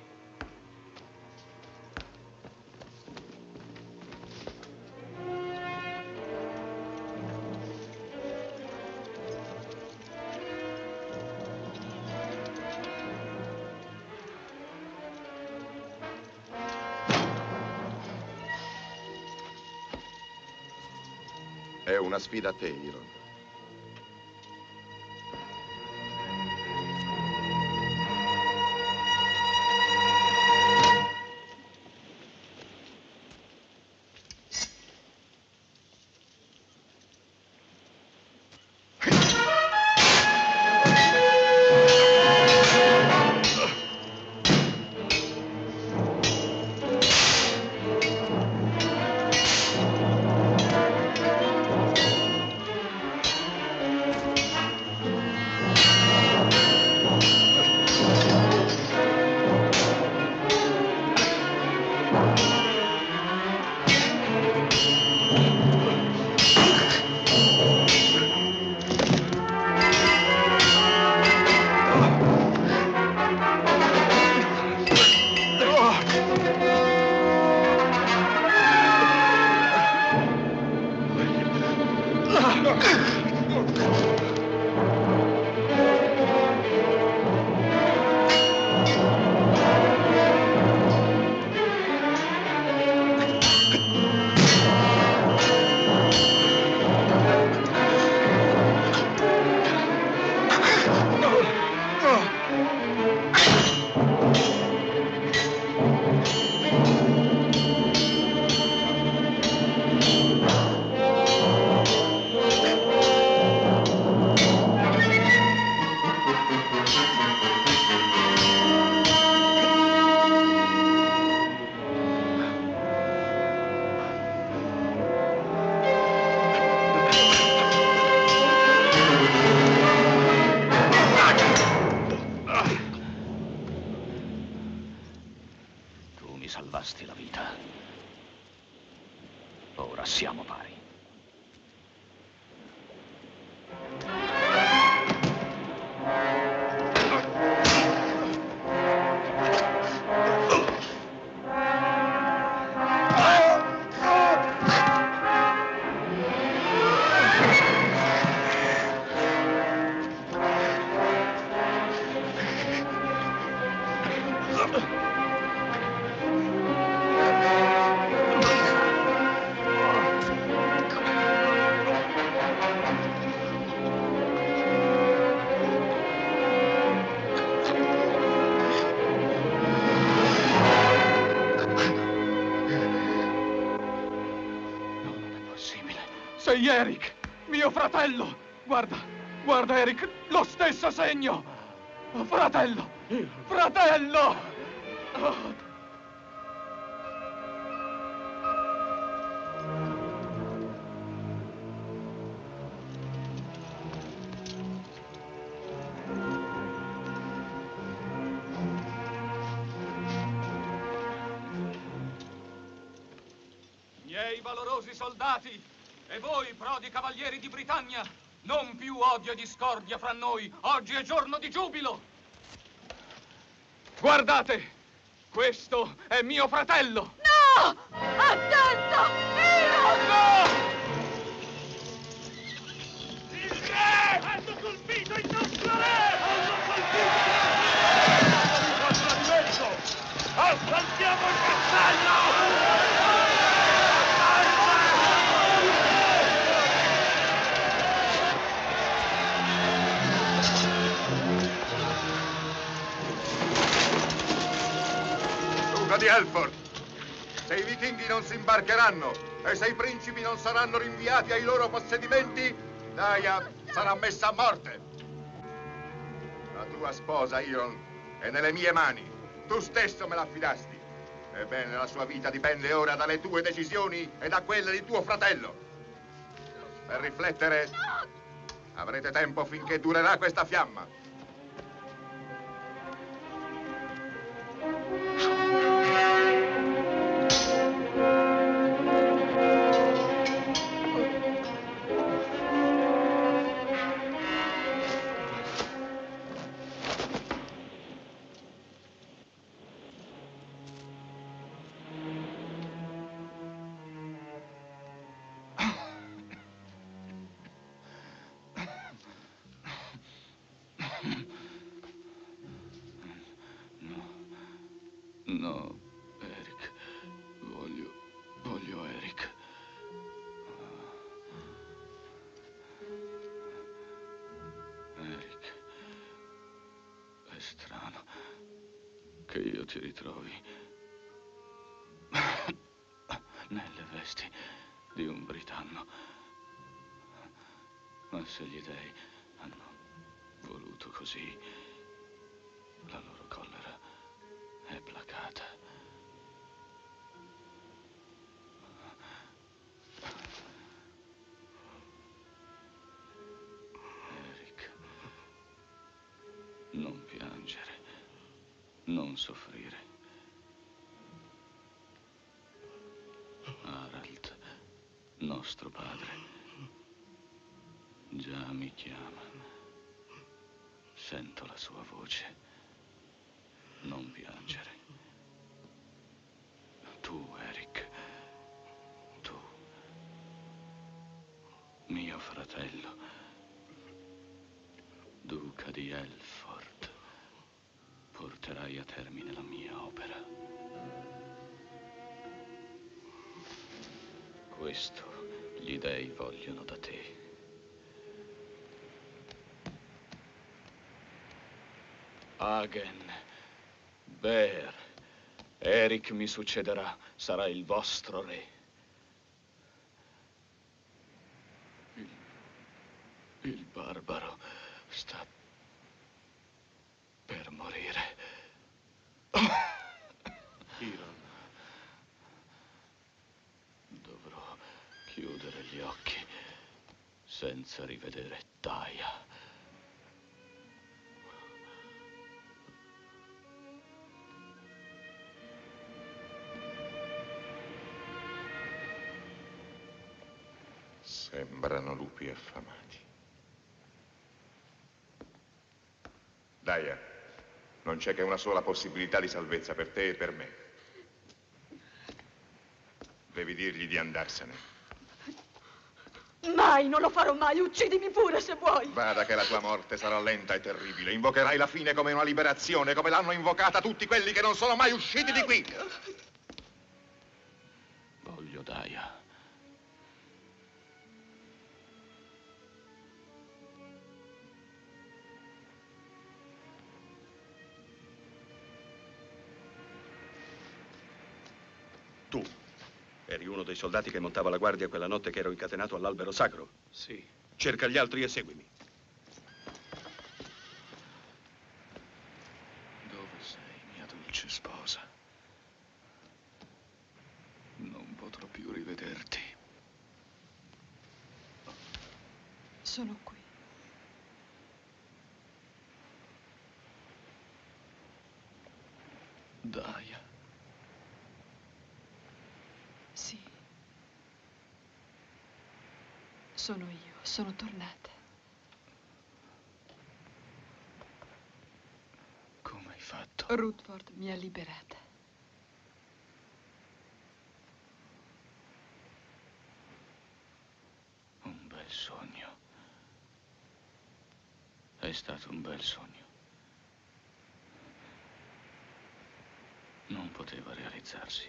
È una sfida a te, Iron. salvasti la vita. Ora siamo pari. Sei Eric, mio fratello! Guarda, guarda Eric, lo stesso segno! Fratello! Fratello! Miei valorosi soldati! E voi, prodi cavalieri di Britannia, non più odio e discordia fra noi. Oggi è giorno di giubilo. Guardate, questo è mio fratello. No! Attento! No! Il re! Hanno colpito il nostro re! Hanno colpito il nostro tradimento! Assaltiamo il castello! Di Helford, se i vichinghi non si imbarcheranno e se i principi non saranno rinviati ai loro possedimenti, Daya sarà messa a morte. La tua sposa, Iron, è nelle mie mani. Tu stesso me l'affidasti. Ebbene, la sua vita dipende ora dalle tue decisioni e da quelle di tuo fratello. Per riflettere, avrete tempo finché durerà questa fiamma. No, Eric. Voglio Eric. Eric, è strano che io ti ritrovi nelle vesti di un britanno. Ma se gli dei hanno voluto così, la loro collera è placata. Eric, non piangere, non soffrire. Harald, nostro padre, già mi chiama. Sento la sua voce. Non piangere. Tu, Eric, tu, mio fratello, duca di Elford, porterai a termine la mia opera. Questo gli dei vogliono da te. Hagen, Bear, Eric mi succederà, sarà il vostro re. Il barbaro sta per morire. Hiron. Dovrò chiudere gli occhi senza rivedere Daya. Sembrano lupi affamati. Daya, non c'è che una sola possibilità di salvezza per te e per me. Devi dirgli di andarsene. Mai, non lo farò mai. Uccidimi pure se vuoi. Bada che la tua morte sarà lenta e terribile. Invocherai la fine come una liberazione, come l'hanno invocata tutti quelli che non sono mai usciti di qui. Voglio Daya. Tu eri uno dei soldati che montava la guardia quella notte che ero incatenato all'albero sacro? Sì. Cerca gli altri e seguimi. Dove sei, mia dolce sposa? Non potrò più rivederti. Sono qui. Daya. Sì. Sono io, sono tornata. Come hai fatto? Rutford mi ha liberata. Un bel sogno. È stato un bel sogno. Non poteva realizzarsi.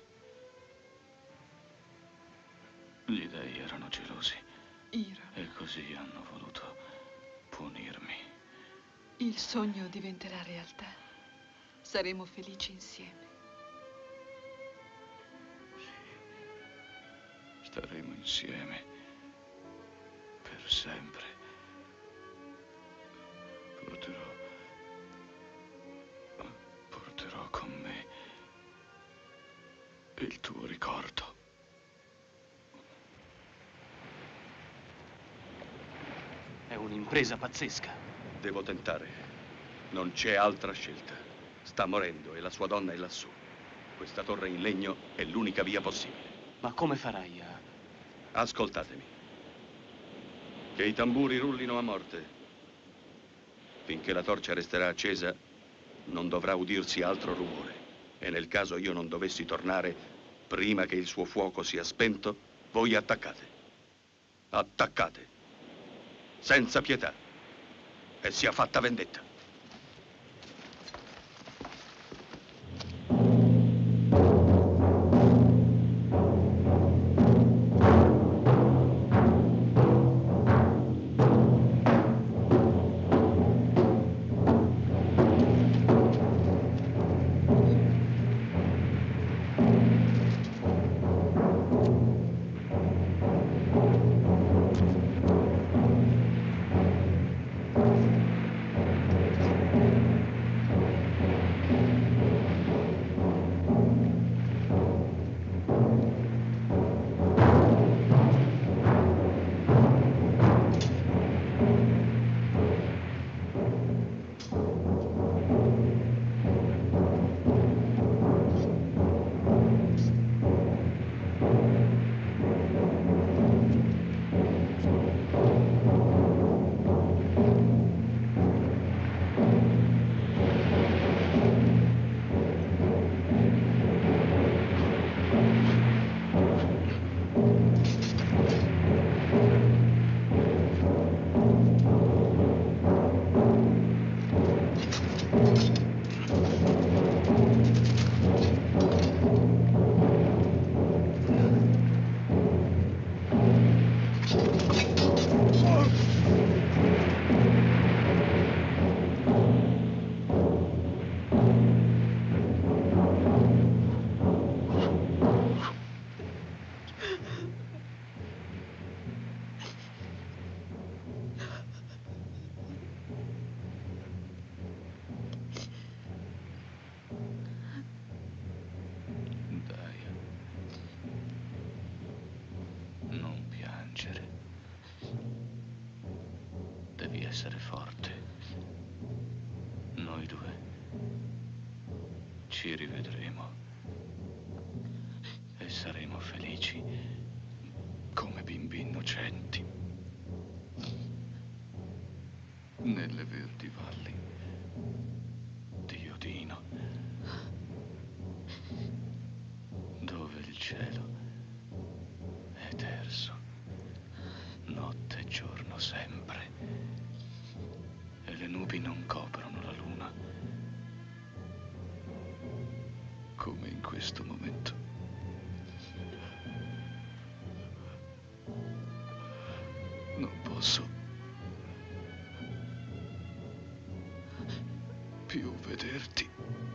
Gli dei erano gelosi. E così hanno voluto punirmi. Il sogno diventerà realtà. Saremo felici insieme. Staremo insieme per sempre. Porterò con me È un'impresa pazzesca. Devo tentare. Non c'è altra scelta. Sta morendo e la sua donna è lassù. Questa torre in legno è l'unica via possibile. Ma come farai a... Ascoltatemi. Che i tamburi rullino a morte. Finché la torcia resterà accesa, non dovrà udirsi altro rumore. E nel caso io non dovessi tornare, prima che il suo fuoco sia spento, voi attaccate. Attaccate. Senza pietà. E sia fatta vendetta. Devi essere forte. Noi due ci rivedremo e saremo felici come bimbi innocenti nelle verdi valli di Odino, dove il cielo è terso, notte e giorno sempre, e le nubi non coprono la luna, come in questo momento. Non posso più vederti.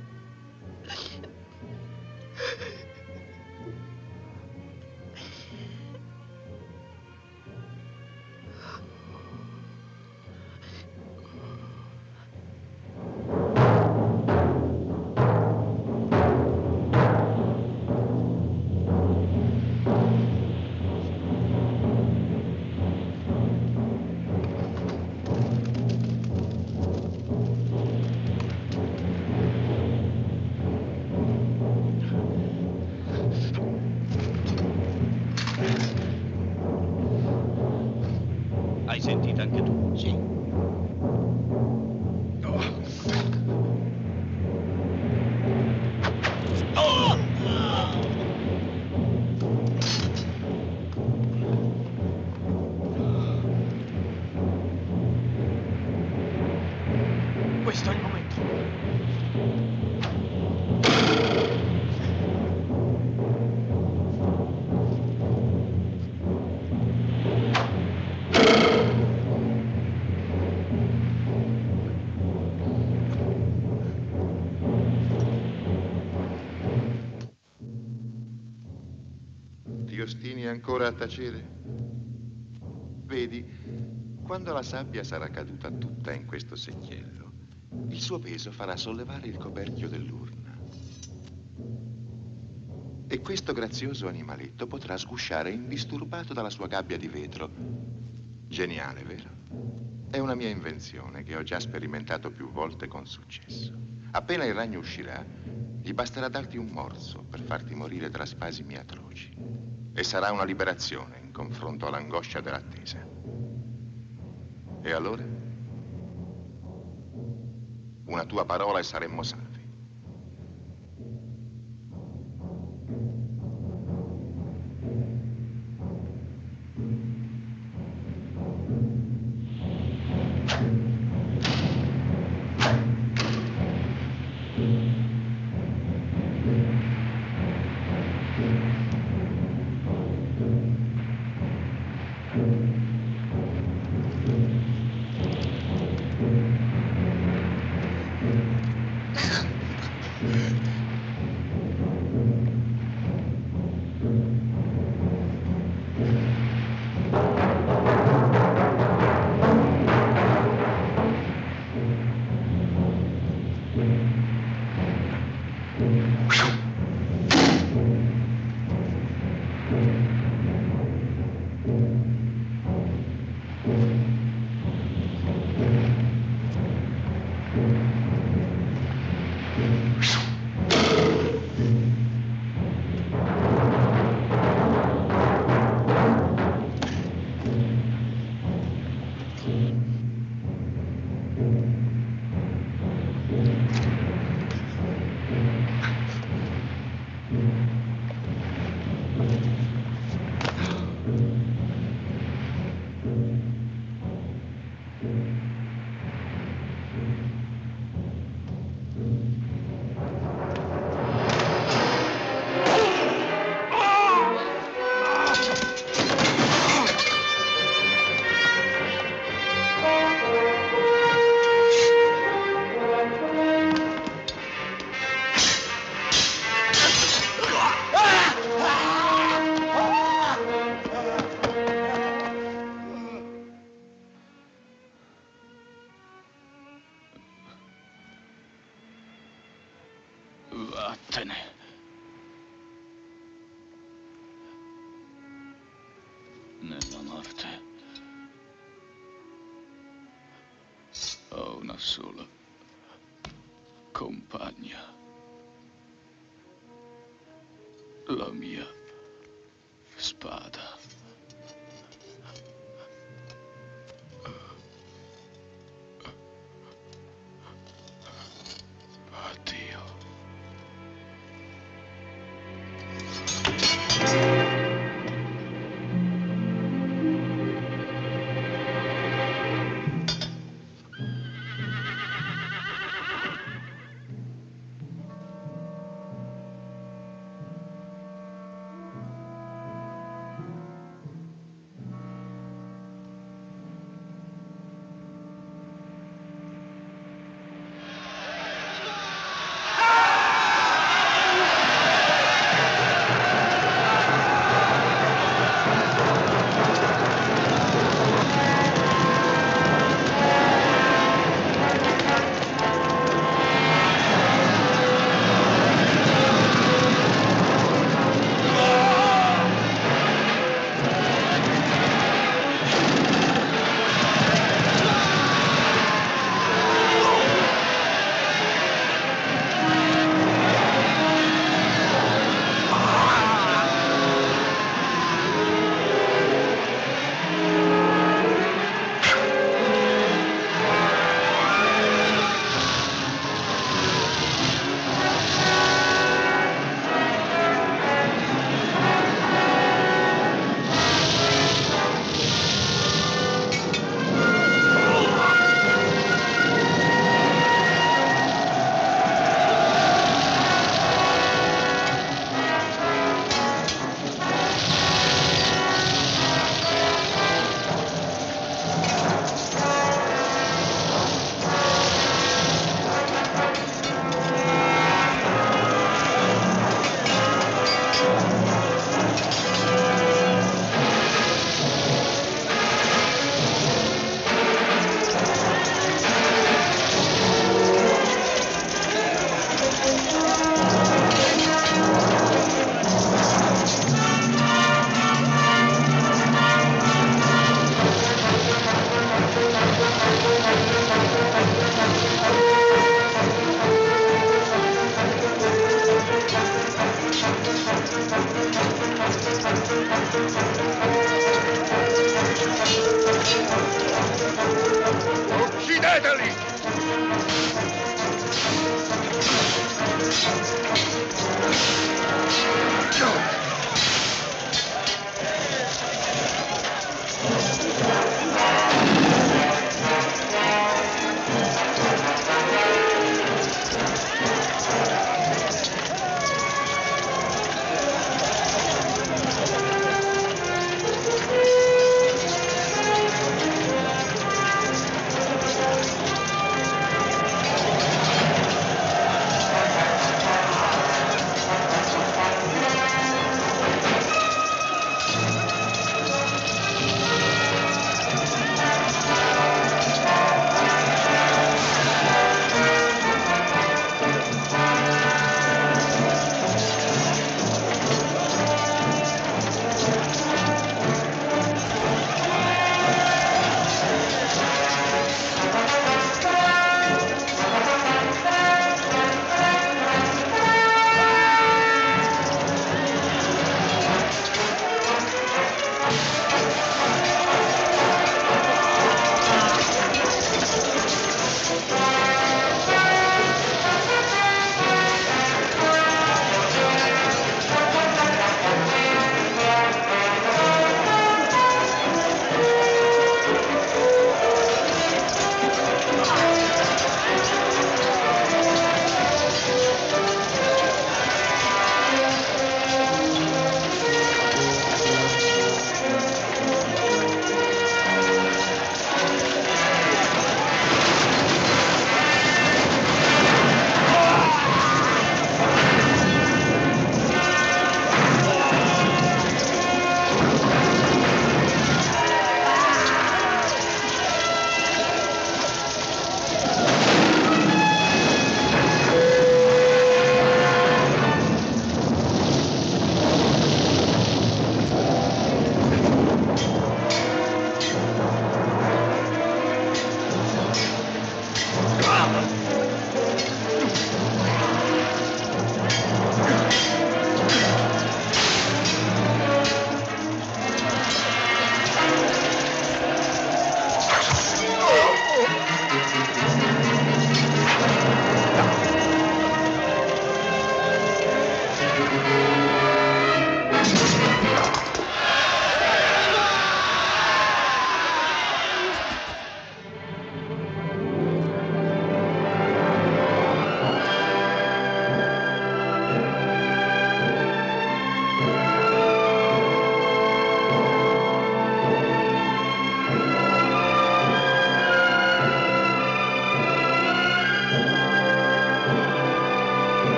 Hai sentito anche tu? Sì. Questo è il momento. Ti ostini ancora a tacere? Vedi, quando la sabbia sarà caduta tutta in questo secchiello, il suo peso farà sollevare il coperchio dell'urna. E questo grazioso animaletto potrà sgusciare indisturbato dalla sua gabbia di vetro. Geniale, vero? È una mia invenzione che ho già sperimentato più volte con successo. Appena il ragno uscirà, gli basterà darti un morso per farti morire tra spasimi atroci. E sarà una liberazione in confronto all'angoscia dell'attesa. E allora? Una tua parola e saremmo salvi. Vattene. Nella morte ho una sola compagna. La mia spada.